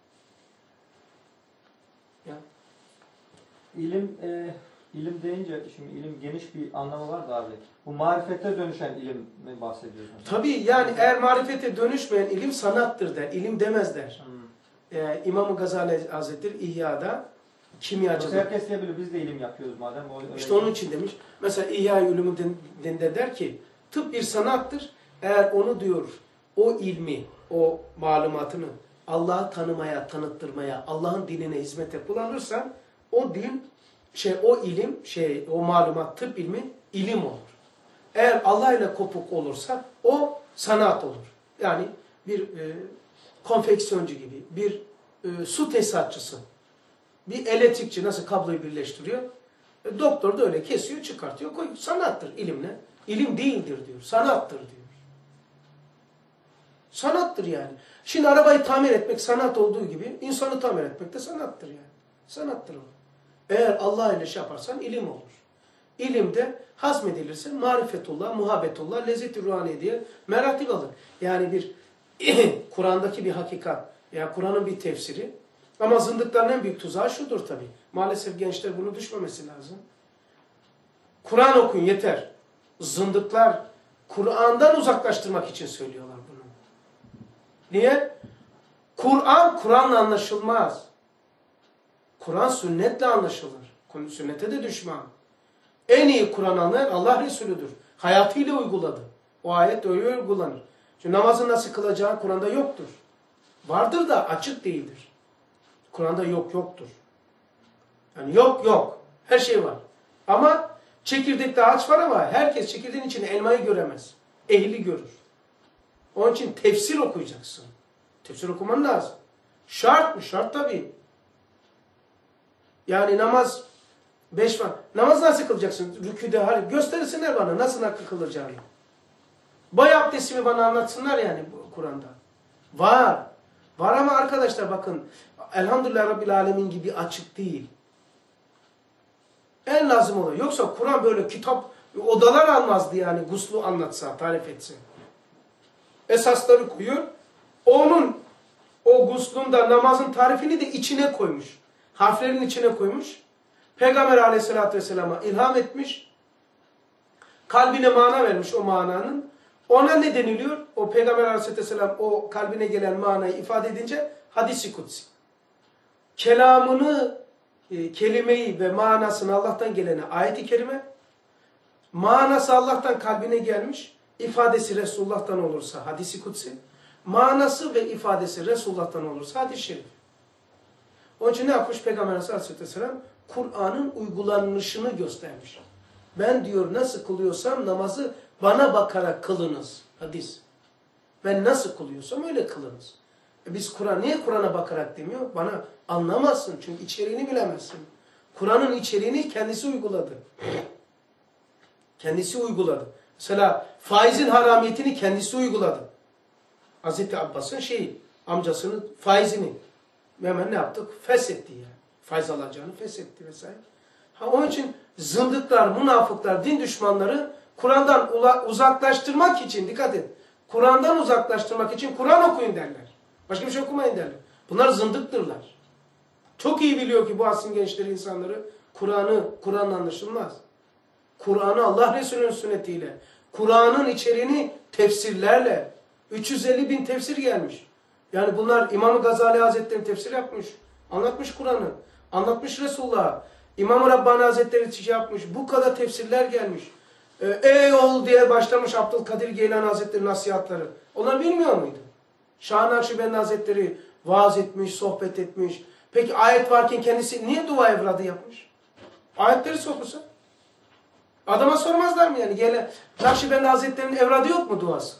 Speaker 1: Ya.
Speaker 4: İlim, e, ilim deyince şimdi ilim geniş bir anlamı var da abi. Bu marifete dönüşen ilim mi bahsediyorsun?
Speaker 1: Tabii yani eğer marifete dönüşmeyen ilim sanattır der. İlim demez der.
Speaker 4: Hmm.
Speaker 1: Ee, İmam-ı Gazali Hazretleri İhya'da kimyacılık.
Speaker 4: Herkes diyebilir biz de ilim yapıyoruz madem. O,
Speaker 1: İşte onun için demiş. Mesela İhya-i Ulumuddin'de der ki tıp bir sanattır. Eğer onu diyor o ilmi, o malumatını Allah'ı tanımaya, tanıttırmaya, Allah'ın dinine hizmete kullanırsan o din, şey o ilim, şey o malumat, tıp ilmi ilim olur. Eğer Allah ile kopuk olursa o sanat olur. Yani bir e, konfeksiyoncu gibi, bir e, su tesisatçısı, bir elektrikçi nasıl kabloyu birleştiriyor? E, doktor da öyle kesiyor, çıkartıyor, koyuyor. Sanattır ilimle. İlim değildir diyor, sanattır diyor. Sanattır yani. Şimdi arabayı tamir etmek sanat olduğu gibi insanı tamir etmek de sanattır yani. Sanattır o. Eğer Allah ile şey yaparsan ilim olur. İlimde hazmedilirse marifetullah, muhabbetullah, lezzet-i ruhaniye diye meratip alır. Yani bir Kur'an'daki bir hakikat veya Kur'an'ın bir tefsiri. Ama zındıkların en büyük tuzağı şudur tabii. Maalesef gençler bunu düşmemesi lazım. Kur'an okuyun yeter. Zındıklar Kur'an'dan uzaklaştırmak için söylüyorlar bunu. Niye? Kur'an, Kur'an'la anlaşılmaz. Kur'an sünnetle anlaşılır. Sünnete de düşman. En iyi Kur'an anlayan Allah Resulüdür. Hayatıyla uyguladı. O ayet öyle uygulanır. Çünkü namazı nasıl kılacağı Kur'an'da yoktur. Vardır da açık değildir. Kur'an'da yok yoktur. Yani yok yok. Her şey var. Ama çekirdekte ağaç var ama herkes çekirdeğin içinde elmayı göremez. Ehli görür. Onun için tefsir okuyacaksın. Tefsir okuman lazım. Şart mı? Şart tabii. Yani namaz beş var. Namaz nasıl kılacaksın? Rüküde hal gösterirsinler bana nasıl hakkı kılacağını. Bay abdestimi bana anlatsınlar yani Kur'an'da. Var. Var ama arkadaşlar bakın Elhamdülillah Rabbil Alemin gibi açık değil. En lazım olan. Yoksa Kur'an böyle kitap odalar almazdı yani guslu anlatsa, tarif etse. Esasları koyuyor. Onun o guslunda namazın tarifini de içine koymuş. Harflerin içine koymuş. Peygamber aleyhissalatü vesselam'a ilham etmiş. Kalbine mana vermiş o mananın. Ona ne deniliyor? O Peygamber aleyhissalatü vesselam o kalbine gelen manayı ifade edince hadis-i kutsi. Kelamını, e, kelimeyi ve manasını Allah'tan gelene ayet-i kerime. Manası Allah'tan kalbine gelmiş. İfadesi Resulullah'tan olursa hadis-i kutsi. Manası ve ifadesi Resulullah'tan olursa hadis-i şerif. Onun için ne yapmış Peygamber aleyhissalatü vesselam? Kur'an'ın uygulanışını göstermiş. Ben diyor nasıl kılıyorsam namazı bana bakarak kılınız. Hadis. Ben nasıl kılıyorsam öyle kılınız. E biz Kur'an niye Kur'an'a bakarak demiyor? Bana anlamazsın çünkü içeriğini bilemezsin. Kur'an'ın içeriğini kendisi uyguladı. Kendisi uyguladı. Mesela faizin haramiyetini kendisi uyguladı. Hazreti Abbas'ın şeyi, amcasının faizini. Hemen ne yaptık? Feshetti yani. Faiz alacağını feshetti vesaire. Ha, onun için zındıklar, münafıklar, din düşmanları Kur'an'dan uzaklaştırmak için, dikkat et. Kur'an'dan uzaklaştırmak için Kur'an okuyun derler. Başka bir şey okumayın derler. Bunlar zındıktırlar. Çok iyi biliyor ki bu asrın gençleri, insanları Kur'an'ı, Kur'an'la anlaşılmaz. Kur'an'ı Allah Resulü'nün sünnetiyle, Kur'an'ın içeriğini tefsirlerle, üç yüz elli bin tefsir gelmiş. Yani bunlar İmam-ı Gazali Hazretleri'nin tefsir yapmış. Anlatmış Kur'an'ı. Anlatmış Resulullah. İmam-ı Rabbani Hazretleri şey yapmış. Bu kadar tefsirler gelmiş. Ee, ey oğul diye başlamış Abdülkadir Geylani Hazretleri nasihatları. Onlar bilmiyor muydu? Şah-ı Nakşibendi Hazretleri vaaz etmiş, sohbet etmiş. Peki ayet varken kendisi niye dua evradı yapmış? Ayetleri sokusa. Adama sormazlar mı yani? Gele, Nakşibendi Hazretleri'nin evradı yok mu duası?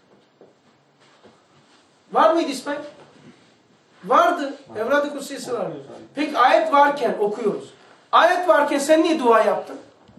Speaker 1: Var mıydı İsmail? Vardı. Evradı kutsiyesi var. Peki ayet varken okuyoruz. Ayet varken sen niye dua yaptın?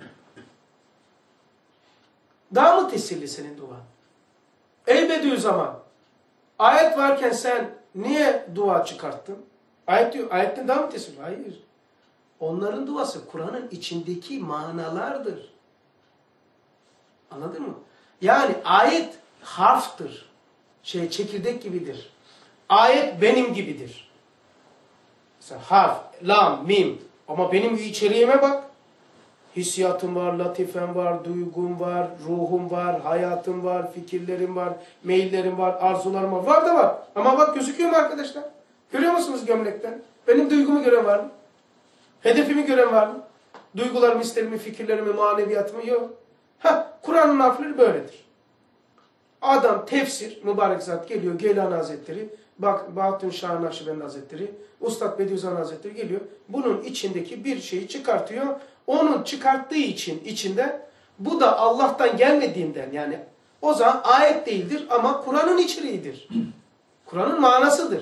Speaker 1: Daha mı tesirli senin duan? Ey Bediüzzaman, ayet varken sen niye dua çıkarttın? Ayet diyor, ayetten daha mı tesirli? Hayır. Onların duası Kur'an'ın içindeki manalardır. Anladın mı? Yani ayet harftır. Şey, çekirdek gibidir. Ayet benim gibidir. Mesela harf, lam, mim. Ama benim içeriğime bak. Hissiyatım var, latifem var, duygum var, ruhum var, hayatım var, fikirlerim var, meyillerim var, arzularım var. Var da var. Ama bak gözüküyor mu arkadaşlar? Görüyor musunuz gömlekten? Benim duygumu gören var mı? Hedefimi gören var mı? Duygularımı, isterimi, fikirlerimi, maneviyatımı yok. Ha, Kur'an'ın harfleri böyledir. Adam tefsir, mübarek zat geliyor, Geylani Hazretleri, bak Bahattin Şah-ı Nakşibendi Hazretleri, Ustad Bediüzzaman Hazretleri geliyor. Bunun içindeki bir şeyi çıkartıyor. Onun çıkarttığı için içinde bu da Allah'tan gelmediğinden yani o zaman ayet değildir ama Kur'an'ın içeriğidir. Kur'an'ın manasıdır.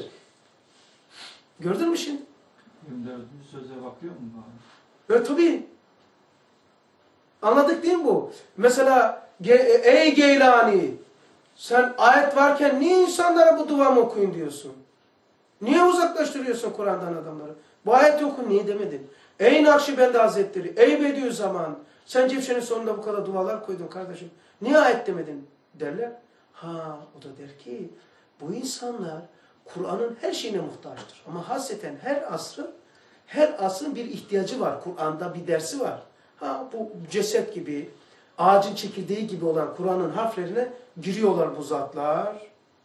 Speaker 1: Gördün mü şimdi?
Speaker 2: yirmi dördüncü söze bakıyor mu bari?
Speaker 1: Evet tabii. Anladık değil mi bu? Mesela ey Geylani sen ayet varken niye insanlara bu duamı okuyun diyorsun? Niye uzaklaştırıyorsun Kur'an'dan adamları? Bu ayeti okun niye demedin? Ey Nakşibendi Hazretleri, ey Bediüzzaman, sen Cevşen'in sonunda bu kadar dualar koydun kardeşim. Niye ayet demedin derler. Ha o da der ki bu insanlar Kur'an'ın her şeyine muhtaçtır. Ama hasreten her asrın, her asrın bir ihtiyacı var. Kur'an'da bir dersi var. Ha bu ceset gibi, ağacın çekirdeği gibi olan Kur'an'ın harflerine giriyorlar bu zatlar.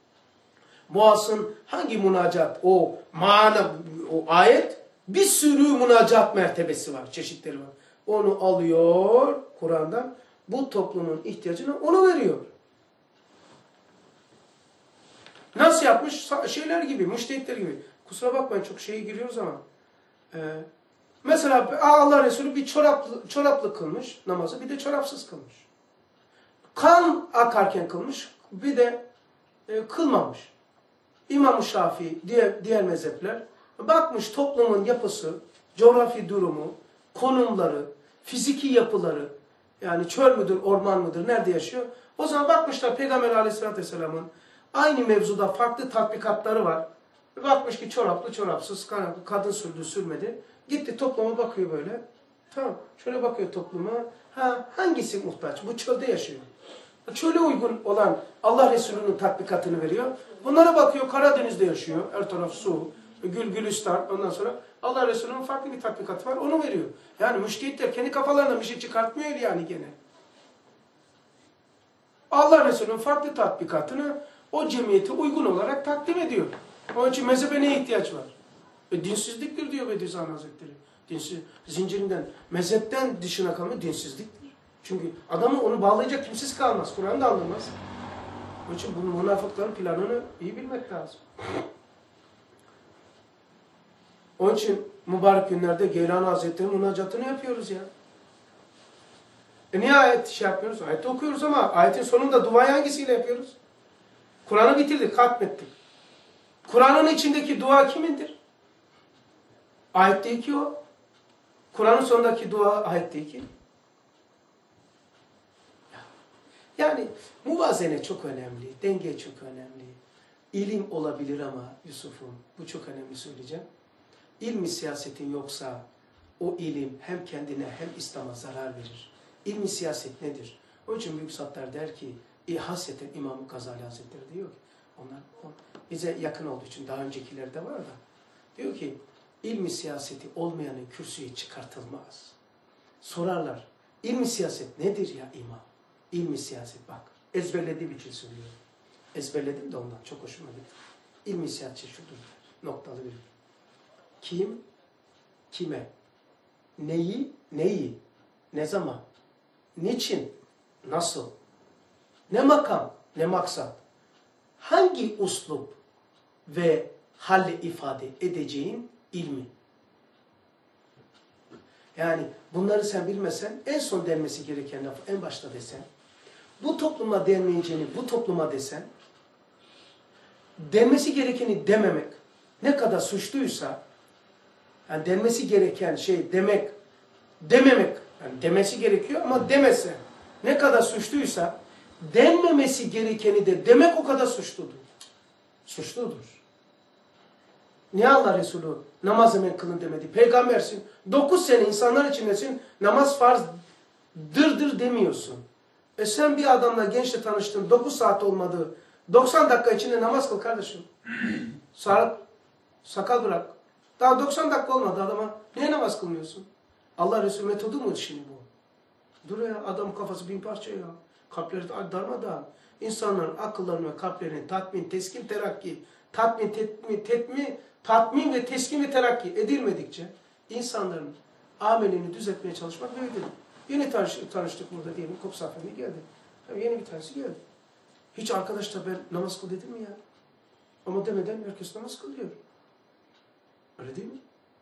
Speaker 1: Bu asrın hangi münacat, o mana, o ayet bir sürü münacat mertebesi var, çeşitleri var. Onu alıyor Kur'an'dan, bu toplumun ihtiyacını onu veriyor. Nasıl yapmış? Şeyler gibi, müştehitler gibi. Kusura bakmayın çok şeye giriyoruz ama. Ee, mesela Allah Resulü bir çoraplı, çoraplı kılmış namazı, bir de çorapsız kılmış. Kan akarken kılmış, bir de e, kılmamış. İmam-ı Şafii, diğer, diğer mezhepler bakmış toplumun yapısı, coğrafi durumu, konumları, fiziki yapıları, yani çöl müdür, orman mıdır, nerede yaşıyor? O zaman bakmışlar Peygamber Aleyhisselatü Vesselam'ın aynı mevzuda farklı tatbikatları var. Bakmış ki çoraplı, çorapsız, kadın sürdü, sürmedi. Gitti topluma bakıyor böyle. Tamam, şöyle bakıyor topluma. Ha, hangisi muhtaç? Bu çölde yaşıyor. Çöle uygun olan Allah Resulü'nün tatbikatını veriyor. Bunlara bakıyor, Karadeniz'de yaşıyor. Her taraf su, gül gülistan. Ondan sonra Allah Resulü'nün farklı bir tatbikatı var, onu veriyor. Yani müştehitler kendi kafalarına bir şey çıkartmıyor yani gene. Allah Resulü'nün farklı tatbikatını o cemiyete uygun olarak takdim ediyor. Onun için mezhebe neye ihtiyaç var? E, dinsizliktir diyor Bediüzzaman Hazretleri. Dinsiz, zincirinden, mezhepten dışına kalma dinsizliktir. Çünkü adamı onu bağlayacak kimsiz kalmaz. Kur'an da anlamaz. Onun için bu münafıkların planını iyi bilmek lazım. Onun için mübarek günlerde Geylani Hazretleri'nin münacatını yapıyoruz ya. E niye ayet şey yapıyoruz? Ayeti okuyoruz ama ayetin sonunda duayı hangisiyle yapıyoruz? Kur'an'ı bitirdik, hatmettik. Kur'an'ın içindeki dua kimindir? Ayet değil ki o. Kur'an'ın sonundaki dua ayet değil ki. Yani muvazene çok önemli, denge çok önemli. İlim olabilir ama Yusuf'um, bu çok önemli söyleyeceğim. İlmi siyasetin yoksa o ilim hem kendine hem İslam'a zarar verir. İlmi siyaset nedir? Onun için büyük zatlar der ki, hasreten İmam-ı Gazali Hazretleri diyor ki, onlar bize yakın olduğu için daha öncekilerde var da, diyor ki, ilmi siyaseti olmayanın kürsüye çıkartılmaz. Sorarlar, ilmi siyaset nedir ya imam? İlmi siyaset bak, ezberlediğim için söylüyorum. Ezberledim de ondan, çok hoşuma gitti. İlmi siyaset şudur, noktalı bir. Kim, kime neyi, neyi, ne zaman, niçin, nasıl, ne makam, ne maksat, hangi uslup ve halle ifade edeceğin ilmi. Yani bunları sen bilmesen en son denmesi gereken lafı en başta desen, bu topluma denmeyeceğini bu topluma desen, denmesi gerekeni dememek ne kadar suçluysa, yani denmesi gereken şey demek, dememek, yani demesi gerekiyor ama demese ne kadar suçluysa, denmemesi gerekeni de demek o kadar suçludur. Suçludur. Niye Allah Resulü namaz hemen kılın demedi? Peygambersin. Dokuz sene insanlar içindesin. Namaz farzdır demiyorsun. E sen bir adamla gençle tanıştın. Dokuz saat olmadı. doksan dakika içinde namaz kıl kardeşim. Sarık, sakal bırak. Daha doksan dakika olmadı adama. Niye namaz kılmıyorsun? Allah Resulü metodu mu şimdi bu? Dur ya, adam kafası bin parça ya. Kalpleri darmadağın. İnsanların akıllarını ve kalplerini tatmin, teskin, terakki, tatmin, tetmin, tetmin, tatmin ve teskin ve terakki edilmedikçe insanların amelini düzeltmeye çalışmak böyledir. Yeni tanıştık, tanıştık burada diyelim. Kopsa Efendi geldi. Yani yeni bir tanesi geldi. Hiç arkadaş da ben namaz kıl dedim mi ya? Ama demeden herkes namaz kılıyor. Öyle değil mi?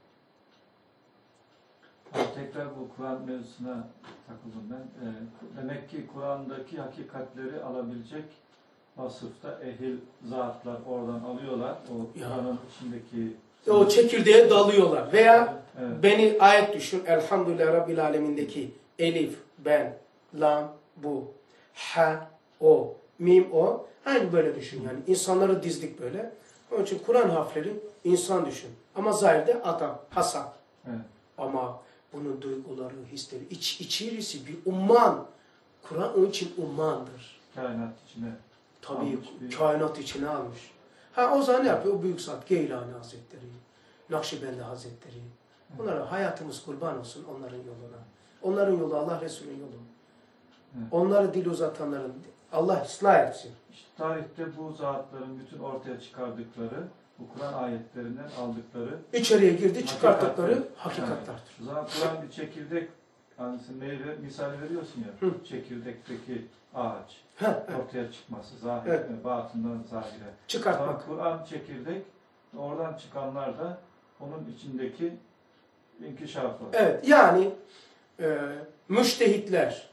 Speaker 2: Tekrar bu Kur'an mevzusuna takıldım ben. Ee, demek ki Kur'an'daki hakikatleri alabilecek vasıfta ehil zatlar oradan alıyorlar. O Kur'an'ın içindeki...
Speaker 1: O çekirdeğe dalıyorlar. Veya
Speaker 2: evet.
Speaker 1: beni ayet düşün. Elhamdülillah Rabbil Alemin'deki elif, ben, lam, bu, ha, o, mim, o. Aynı böyle düşün yani. İnsanları dizdik böyle. Onun için Kur'an harfleri insan düşün. Ama zahirde adam, Hasan.
Speaker 2: Evet.
Speaker 1: Ama bunun duyguları, hisleri, iç, içerisi bir umman. Kur'an onun için ummandır.
Speaker 2: Kainat içine
Speaker 1: Tabii
Speaker 2: almış bir...
Speaker 1: kainat içine almış. Ha o zaman ne yapıyor? O büyük zat Geylani Hazretleri, Nakşibendi Hazretleri. Bunlara hayatımız kurban olsun onların yoluna. Onların yolu Allah Resulü'nün yolu.
Speaker 2: Evet.
Speaker 1: Onları dil uzatanların Allah ıslah etsin.
Speaker 2: İşte tarihte bu zatların bütün ortaya çıkardıkları, bu Kur'an ayetlerinden aldıkları
Speaker 1: İçeriye girdi çıkarttıkları
Speaker 2: hakikatler.
Speaker 1: hakikatlerdir.
Speaker 2: O zaman Kur'an bir çekirdek, hani meyve misali veriyorsun ya,
Speaker 1: Hı.
Speaker 2: çekirdekteki ağaç
Speaker 1: Ha, evet.
Speaker 2: ortaya çıkması, zahir,
Speaker 1: Evet.
Speaker 2: batından zahire.
Speaker 1: Çıkartmak.
Speaker 2: Kur'an çekirdek, oradan çıkanlar da onun içindeki inkişafı.
Speaker 1: Evet yani e, müştehitler,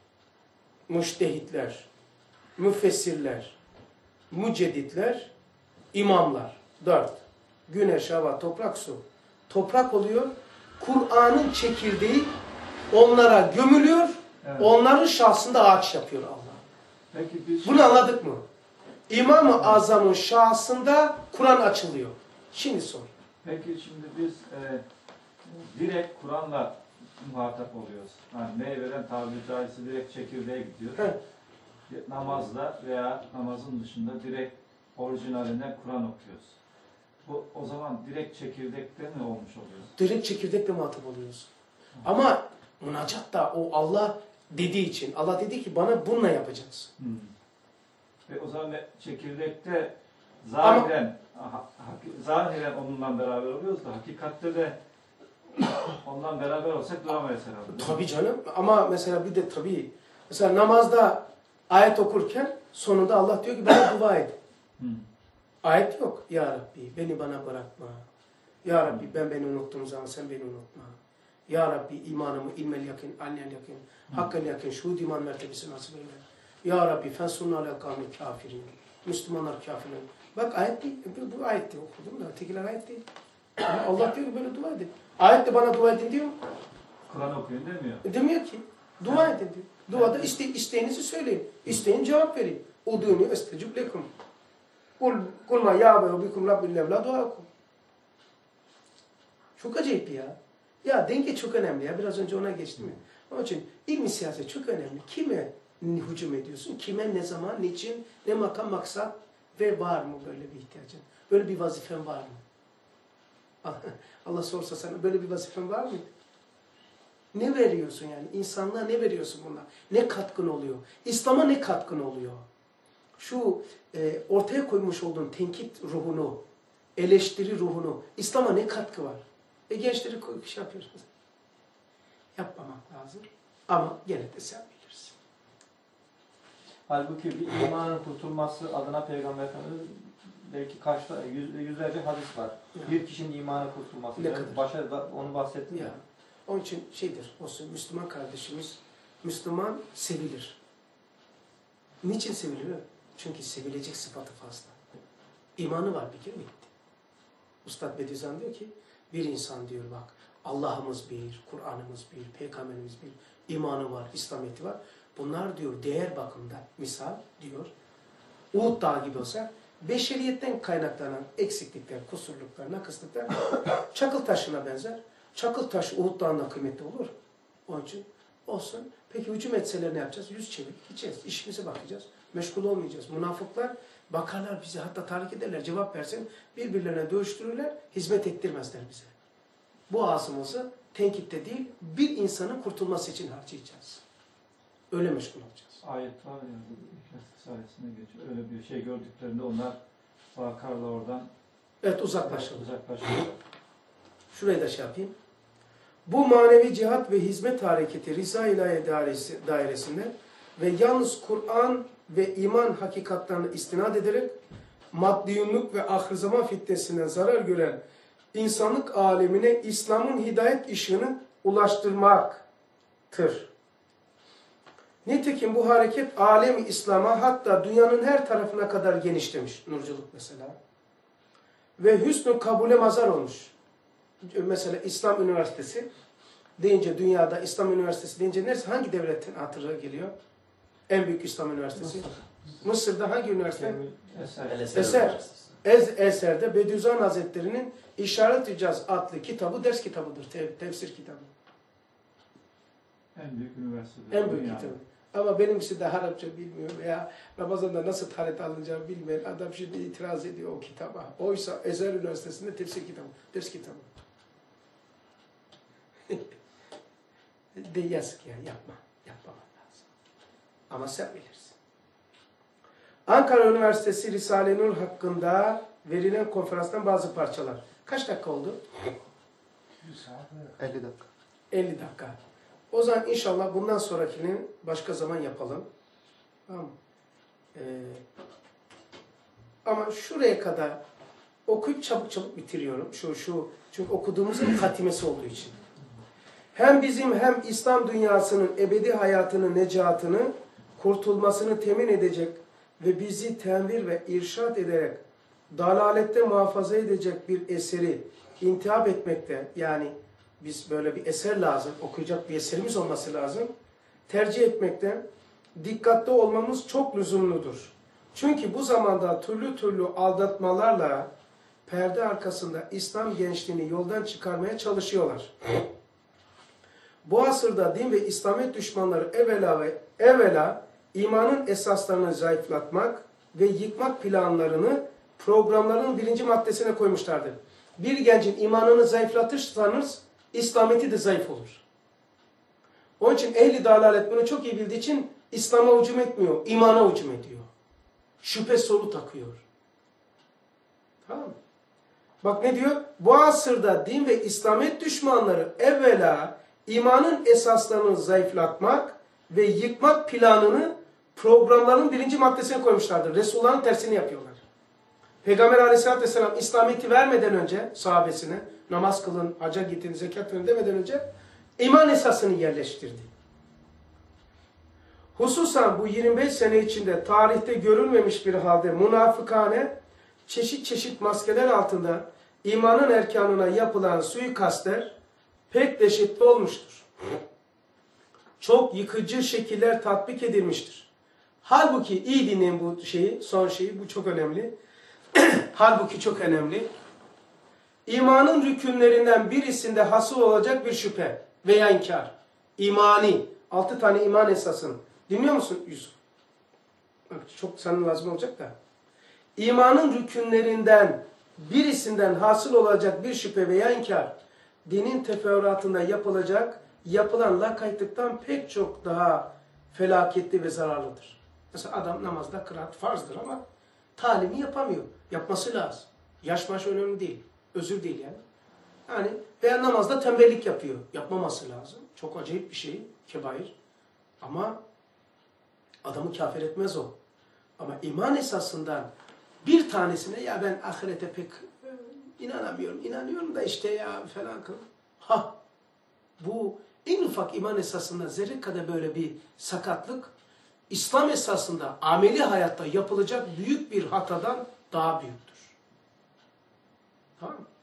Speaker 1: müştehitler, müfessirler, mücedditler, imamlar. Dört. Güneş, hava, toprak, su. Toprak oluyor. Kur'an'ın çekirdeği onlara gömülüyor.
Speaker 2: Evet.
Speaker 1: Onların şahsında ağaç yapıyor Allah.
Speaker 2: Peki biz
Speaker 1: Bunu anladık mı? İmam-ı Azam'ın şahsında Kur'an açılıyor. Şimdi sor.
Speaker 2: Peki şimdi biz e, direkt Kur'an'la muhatap oluyoruz. Yani meyveden tabiri caizse direkt çekirdeğe gidiyor.
Speaker 1: He.
Speaker 2: Namazda veya namazın dışında direkt orijinalinden Kur'an okuyoruz. Bu o zaman direkt çekirdekte mi olmuş oluyoruz?
Speaker 1: Direkt çekirdekle muhatap oluyoruz. Ama münacat da o Allah dediği için. Allah dedi ki bana bununla yapacaksın.
Speaker 2: Hmm. Ve o zaman çekirdekte zahiren, aha, zahiren onunla beraber oluyoruz da hakikatte de ondan beraber olsak duramayız herhalde.
Speaker 1: Tabii canım ama mesela bir de tabii mesela namazda ayet okurken sonunda Allah diyor ki bana dua et.
Speaker 2: Hmm.
Speaker 1: Ayet yok. Ya Rabbi beni bana bırakma. Ya Rabbi ben beni unuttuğum zaman sen beni unutma. Ya Rabbi imanımı ilmel yakin, annel yakin, hakkal yakin, şuhud iman mertebesi nasip eyle. Ya Rabbi fensurna ala kavmi kafirin. Müslümanlar kafirin. Bak ayet değil. Bu ayet değil okudum da. Tekiler ayet değil. Ama Allah diyor ki böyle dua edin. Ayet de bana dua edin diyor.
Speaker 2: Kur'an okuyun demiyor.
Speaker 1: Demiyor ki. Dua edin diyor. Duada iste, isteğinizi söyleyin. İsteyin cevap verin. Udûni estecib lekum. Kul kul ma ya'budu bikum rabbil levla duakum. Çok acayip ya. Ya denge çok önemli ya. Biraz önce ona geçti mi? Onun için ilmi siyaset çok önemli. Kime hücum ediyorsun? Kime, ne zaman, niçin, ne makam, maksat ve var mı böyle bir ihtiyacın? Böyle bir vazifen var mı? Allah sorsa sana böyle bir vazifen var mı? Ne veriyorsun yani? İnsanlığa ne veriyorsun bunlar? Ne katkın oluyor? İslam'a ne katkın oluyor? Şu e, ortaya koymuş olduğun tenkit ruhunu, eleştiri ruhunu, İslam'a ne katkı var? E gençleri şey yapıyorsunuz. lazım. Ama gene de sen bilirsin.
Speaker 4: Halbuki bir imanın kurtulması adına Peygamber Efendimiz belki kaçta yüz, yüzlerce hadis var.
Speaker 1: Ya.
Speaker 4: Bir kişinin imanı kurtulması.
Speaker 1: Ne
Speaker 4: Yani
Speaker 1: kadar?
Speaker 4: başa da onu bahsettin
Speaker 1: Ya.
Speaker 4: ya.
Speaker 1: Onun için şeydir, olsun Müslüman kardeşimiz, Müslüman sevilir. Niçin seviliyor? Çünkü sevilecek sıfatı fazla. İmanı var bir kere, bitti. Üstad Bediüzzaman diyor ki, bir insan diyor bak, Allah'ımız bir, Kur'an'ımız bir, Peygamberimiz bir, imanı var, İslamiyeti var. Bunlar diyor değer bakımından, misal diyor, Uhud Dağı gibi olsa, beşeriyetten kaynaklanan eksiklikler, kusurluklar, nakıslıklar çakıl taşına benzer. Çakıl taşı Uhud Dağı'ndan kıymetli olur. Onun için olsun. Peki hücum etseler ne yapacağız? Yüz çevirip gideceğiz. İşimize bakacağız. Meşgul olmayacağız. Münafıklar bakarlar bize, hatta tahrik ederler, cevap versin. Birbirlerine dövüştürürler, hizmet ettirmezler bize. Bu ağzımızı tenkitte değil, bir insanın kurtulması için harcayacağız. Öyle meşgul olacağız.
Speaker 2: Ayet var ya, İhlas Risalesi'nde geçiyor. Öyle bir şey gördüklerinde onlar bakarla oradan
Speaker 1: Evet, uzaklaşalım.
Speaker 2: uzaklaşıyorlar.
Speaker 1: Şurayı da şey yapayım. Bu manevi cihat ve hizmet hareketi Rıza İlahi dairesi, dairesinde ve yalnız Kur'an ve iman hakikatlarına istinad ederek maddi yunluk ve ahir zaman fitnesinden zarar gören insanlık alemine İslam'ın hidayet ışığını ulaştırmaktır. Nitekim bu hareket alemi İslam'a, hatta dünyanın her tarafına kadar genişlemiş. Nurculuk mesela. Ve hüsnü kabule mazhar olmuş. Mesela İslam Üniversitesi deyince, dünyada İslam Üniversitesi deyince neresi, hangi devletin hatırı geliyor? En büyük İslam Üniversitesi. Mısır. Mısır'da hangi üniversite?
Speaker 2: Eser.
Speaker 1: Eser. Ez, Eser'de Bediüzzaman Hazretleri'nin İşaret-i İcaz adlı kitabı ders kitabıdır. Tev, tefsir kitabı.
Speaker 2: En büyük üniversite.
Speaker 1: En büyük kitabı. Ama benimkisi de Arapça bilmiyor veya Ramazan'da nasıl taharet alınacağını bilmeyen adam şimdi itiraz ediyor o kitaba. Oysa Eser Üniversitesi'nde tefsir kitabı, ders kitabı. De yazık ya, yapma. Yapmaman lazım. Ama sen bilirsin. Ankara Üniversitesi Risale-i Nur hakkında verilen konferanstan bazı parçalar. Kaç dakika oldu?
Speaker 5: elli dakika.
Speaker 1: elli dakika. O zaman inşallah bundan sonrakini başka zaman yapalım. Tamam. Ee, ama şuraya kadar okuyup çabuk çabuk bitiriyorum. Şu şu çünkü okuduğumuzun hatimesi olduğu için. Hem bizim hem İslam dünyasının ebedi hayatının necatını, kurtulmasını temin edecek ve bizi tenvir ve irşad ederek dalalette muhafaza edecek bir eseri intihap etmekte, yani biz böyle bir eser lazım, okuyacak bir eserimiz olması lazım, tercih etmekte dikkatli olmamız çok lüzumludur. Çünkü bu zamanda türlü türlü aldatmalarla perde arkasında İslam gençliğini yoldan çıkarmaya çalışıyorlar. Bu asırda din ve İslamiyet düşmanları evvela ve evvela imanın esaslarını zayıflatmak ve yıkmak planlarını programlarının birinci maddesine koymuşlardır. Bir gencin imanını zayıflatırsanız İslamiyeti de zayıf olur. Onun için ehli dalalet bunu çok iyi bildiği için İslam'a hücum etmiyor, imana hücum ediyor. Şüphe soru takıyor. Tamam mı? Bak ne diyor? Bu asırda din ve İslamiyet düşmanları evvela imanın esaslarını zayıflatmak ve yıkmak planını programların birinci maddesine koymuşlardır. Resulullah'ın tersini yapıyorlar. Peygamber Aleyhisselatü vesselam İslamiyet'i vermeden önce sahabesine namaz kılın, hacca gidin, zekat verin demeden önce iman esasını yerleştirdi. Hususan bu yirmi beş sene içinde tarihte görülmemiş bir halde münafıkane çeşit çeşit maskeler altında imanın erkanına yapılan suikastler pek dehşetli olmuştur. Çok yıkıcı şekiller tatbik edilmiştir. Halbuki iyi dinleyin bu şeyi, son şeyi, bu çok önemli. Halbuki çok önemli. İmanın rükünlerinden birisinde hasıl olacak bir şüphe veya inkar. İmani. Altı tane iman esasın. Dinliyor musun Yusuf? Bak çok sana lazım olacak da. İmanın rükünlerinden birisinden hasıl olacak bir şüphe veya inkar, dinin teferruatında yapılacak, yapılan lakaytlıktan pek çok daha felaketli ve zararlıdır. Mesela adam namazda kıraat farzdır ama talimi yapamıyor. Yapması lazım. Yaş maş önemli değil. Özür değil yani. Yani veya namazda tembellik yapıyor. Yapmaması lazım. Çok acayip bir şey, kebair. Ama adamı kafir etmez o. Ama iman esasından bir tanesine ya ben ahirete pek e, inanamıyorum, inanıyorum da işte ya falan kıl. Ha, bu en ufak iman esasında zerre kadar böyle bir sakatlık, İslam esasında ameli hayatta yapılacak büyük bir hatadan daha büyüktür. Tamam mı?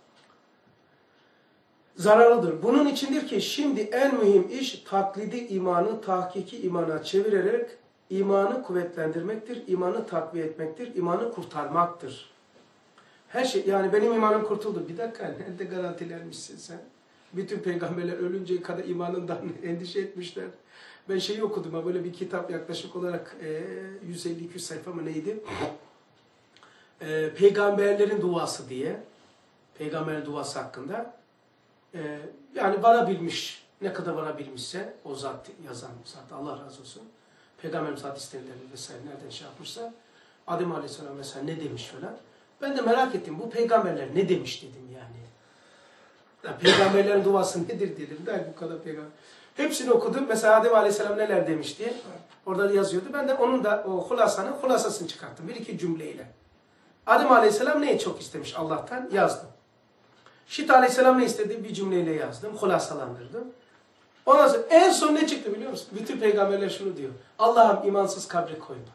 Speaker 1: Zararlıdır. Bunun içindir ki şimdi en mühim iş taklidi imanı tahkiki imana çevirerek imanı kuvvetlendirmektir, imanı takviye etmektir, imanı kurtarmaktır. Her şey, yani benim imanım kurtuldu. Bir dakika, nerede garantilermişsin sen? Bütün peygamberler ölünceye kadar imanından endişe etmişler. Ben şeyi okudum ha, böyle bir kitap yaklaşık olarak e, yüz elli iki yüz sayfa mı neydi? E, peygamberlerin duası diye. Peygamberin duası hakkında. E, yani varabilmiş, ne kadar varabilmişse o zat yazan zat, Allah razı olsun. Peygamberimiz hadislerini vesaire nereden şey yapmışsa. Adem Aleyhisselam mesela ne demiş falan. Ben de merak ettim, bu peygamberler ne demiş dedim yani. Ya, peygamberlerin duası nedir dedim. Der bu kadar peygamber. Hepsini okudum. Mesela Adem Aleyhisselam neler demiş diye. Orada yazıyordu. Ben de onun da o hulasanın hulasasını çıkarttım. Bir iki cümleyle. Adem Aleyhisselam neyi çok istemiş Allah'tan? Yazdım. Şit Aleyhisselam ne istedi? Bir cümleyle yazdım. Hulasalandırdım. Ondan sonra en son ne çıktı biliyor musun? Bütün peygamberler şunu diyor. Allah'ım imansız kabre koyma.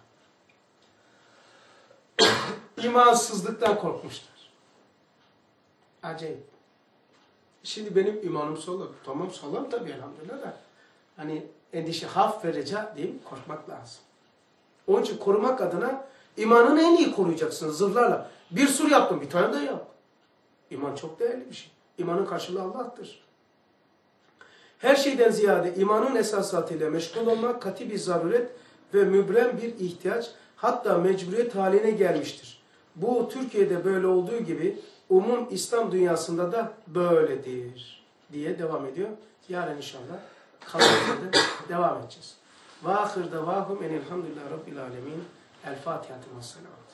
Speaker 1: İmansızlıktan korkmuşlar. Acayip. Şimdi benim imanım sağlam. Tamam sağlam tabii elhamdülillah da. Hani endişe, haf ve reca değil mi? Korkmak lazım. Onun için korumak adına imanını en iyi koruyacaksın zırhlarla. Bir sur yaptım, bir tane de yap. İman çok değerli bir şey. İmanın karşılığı Allah'tır. Her şeyden ziyade imanın esasatıyla meşgul olmak kat'i bir zaruret ve mübrem bir ihtiyaç, hatta mecburiyet haline gelmiştir. Bu Türkiye'de böyle olduğu gibi umum İslam dünyasında da böyledir diye devam ediyor. Yarın inşallah kalmaya devam edeceğiz. Ve ahir davahum enelhamdülillah rabbil alemin. El Fatiha.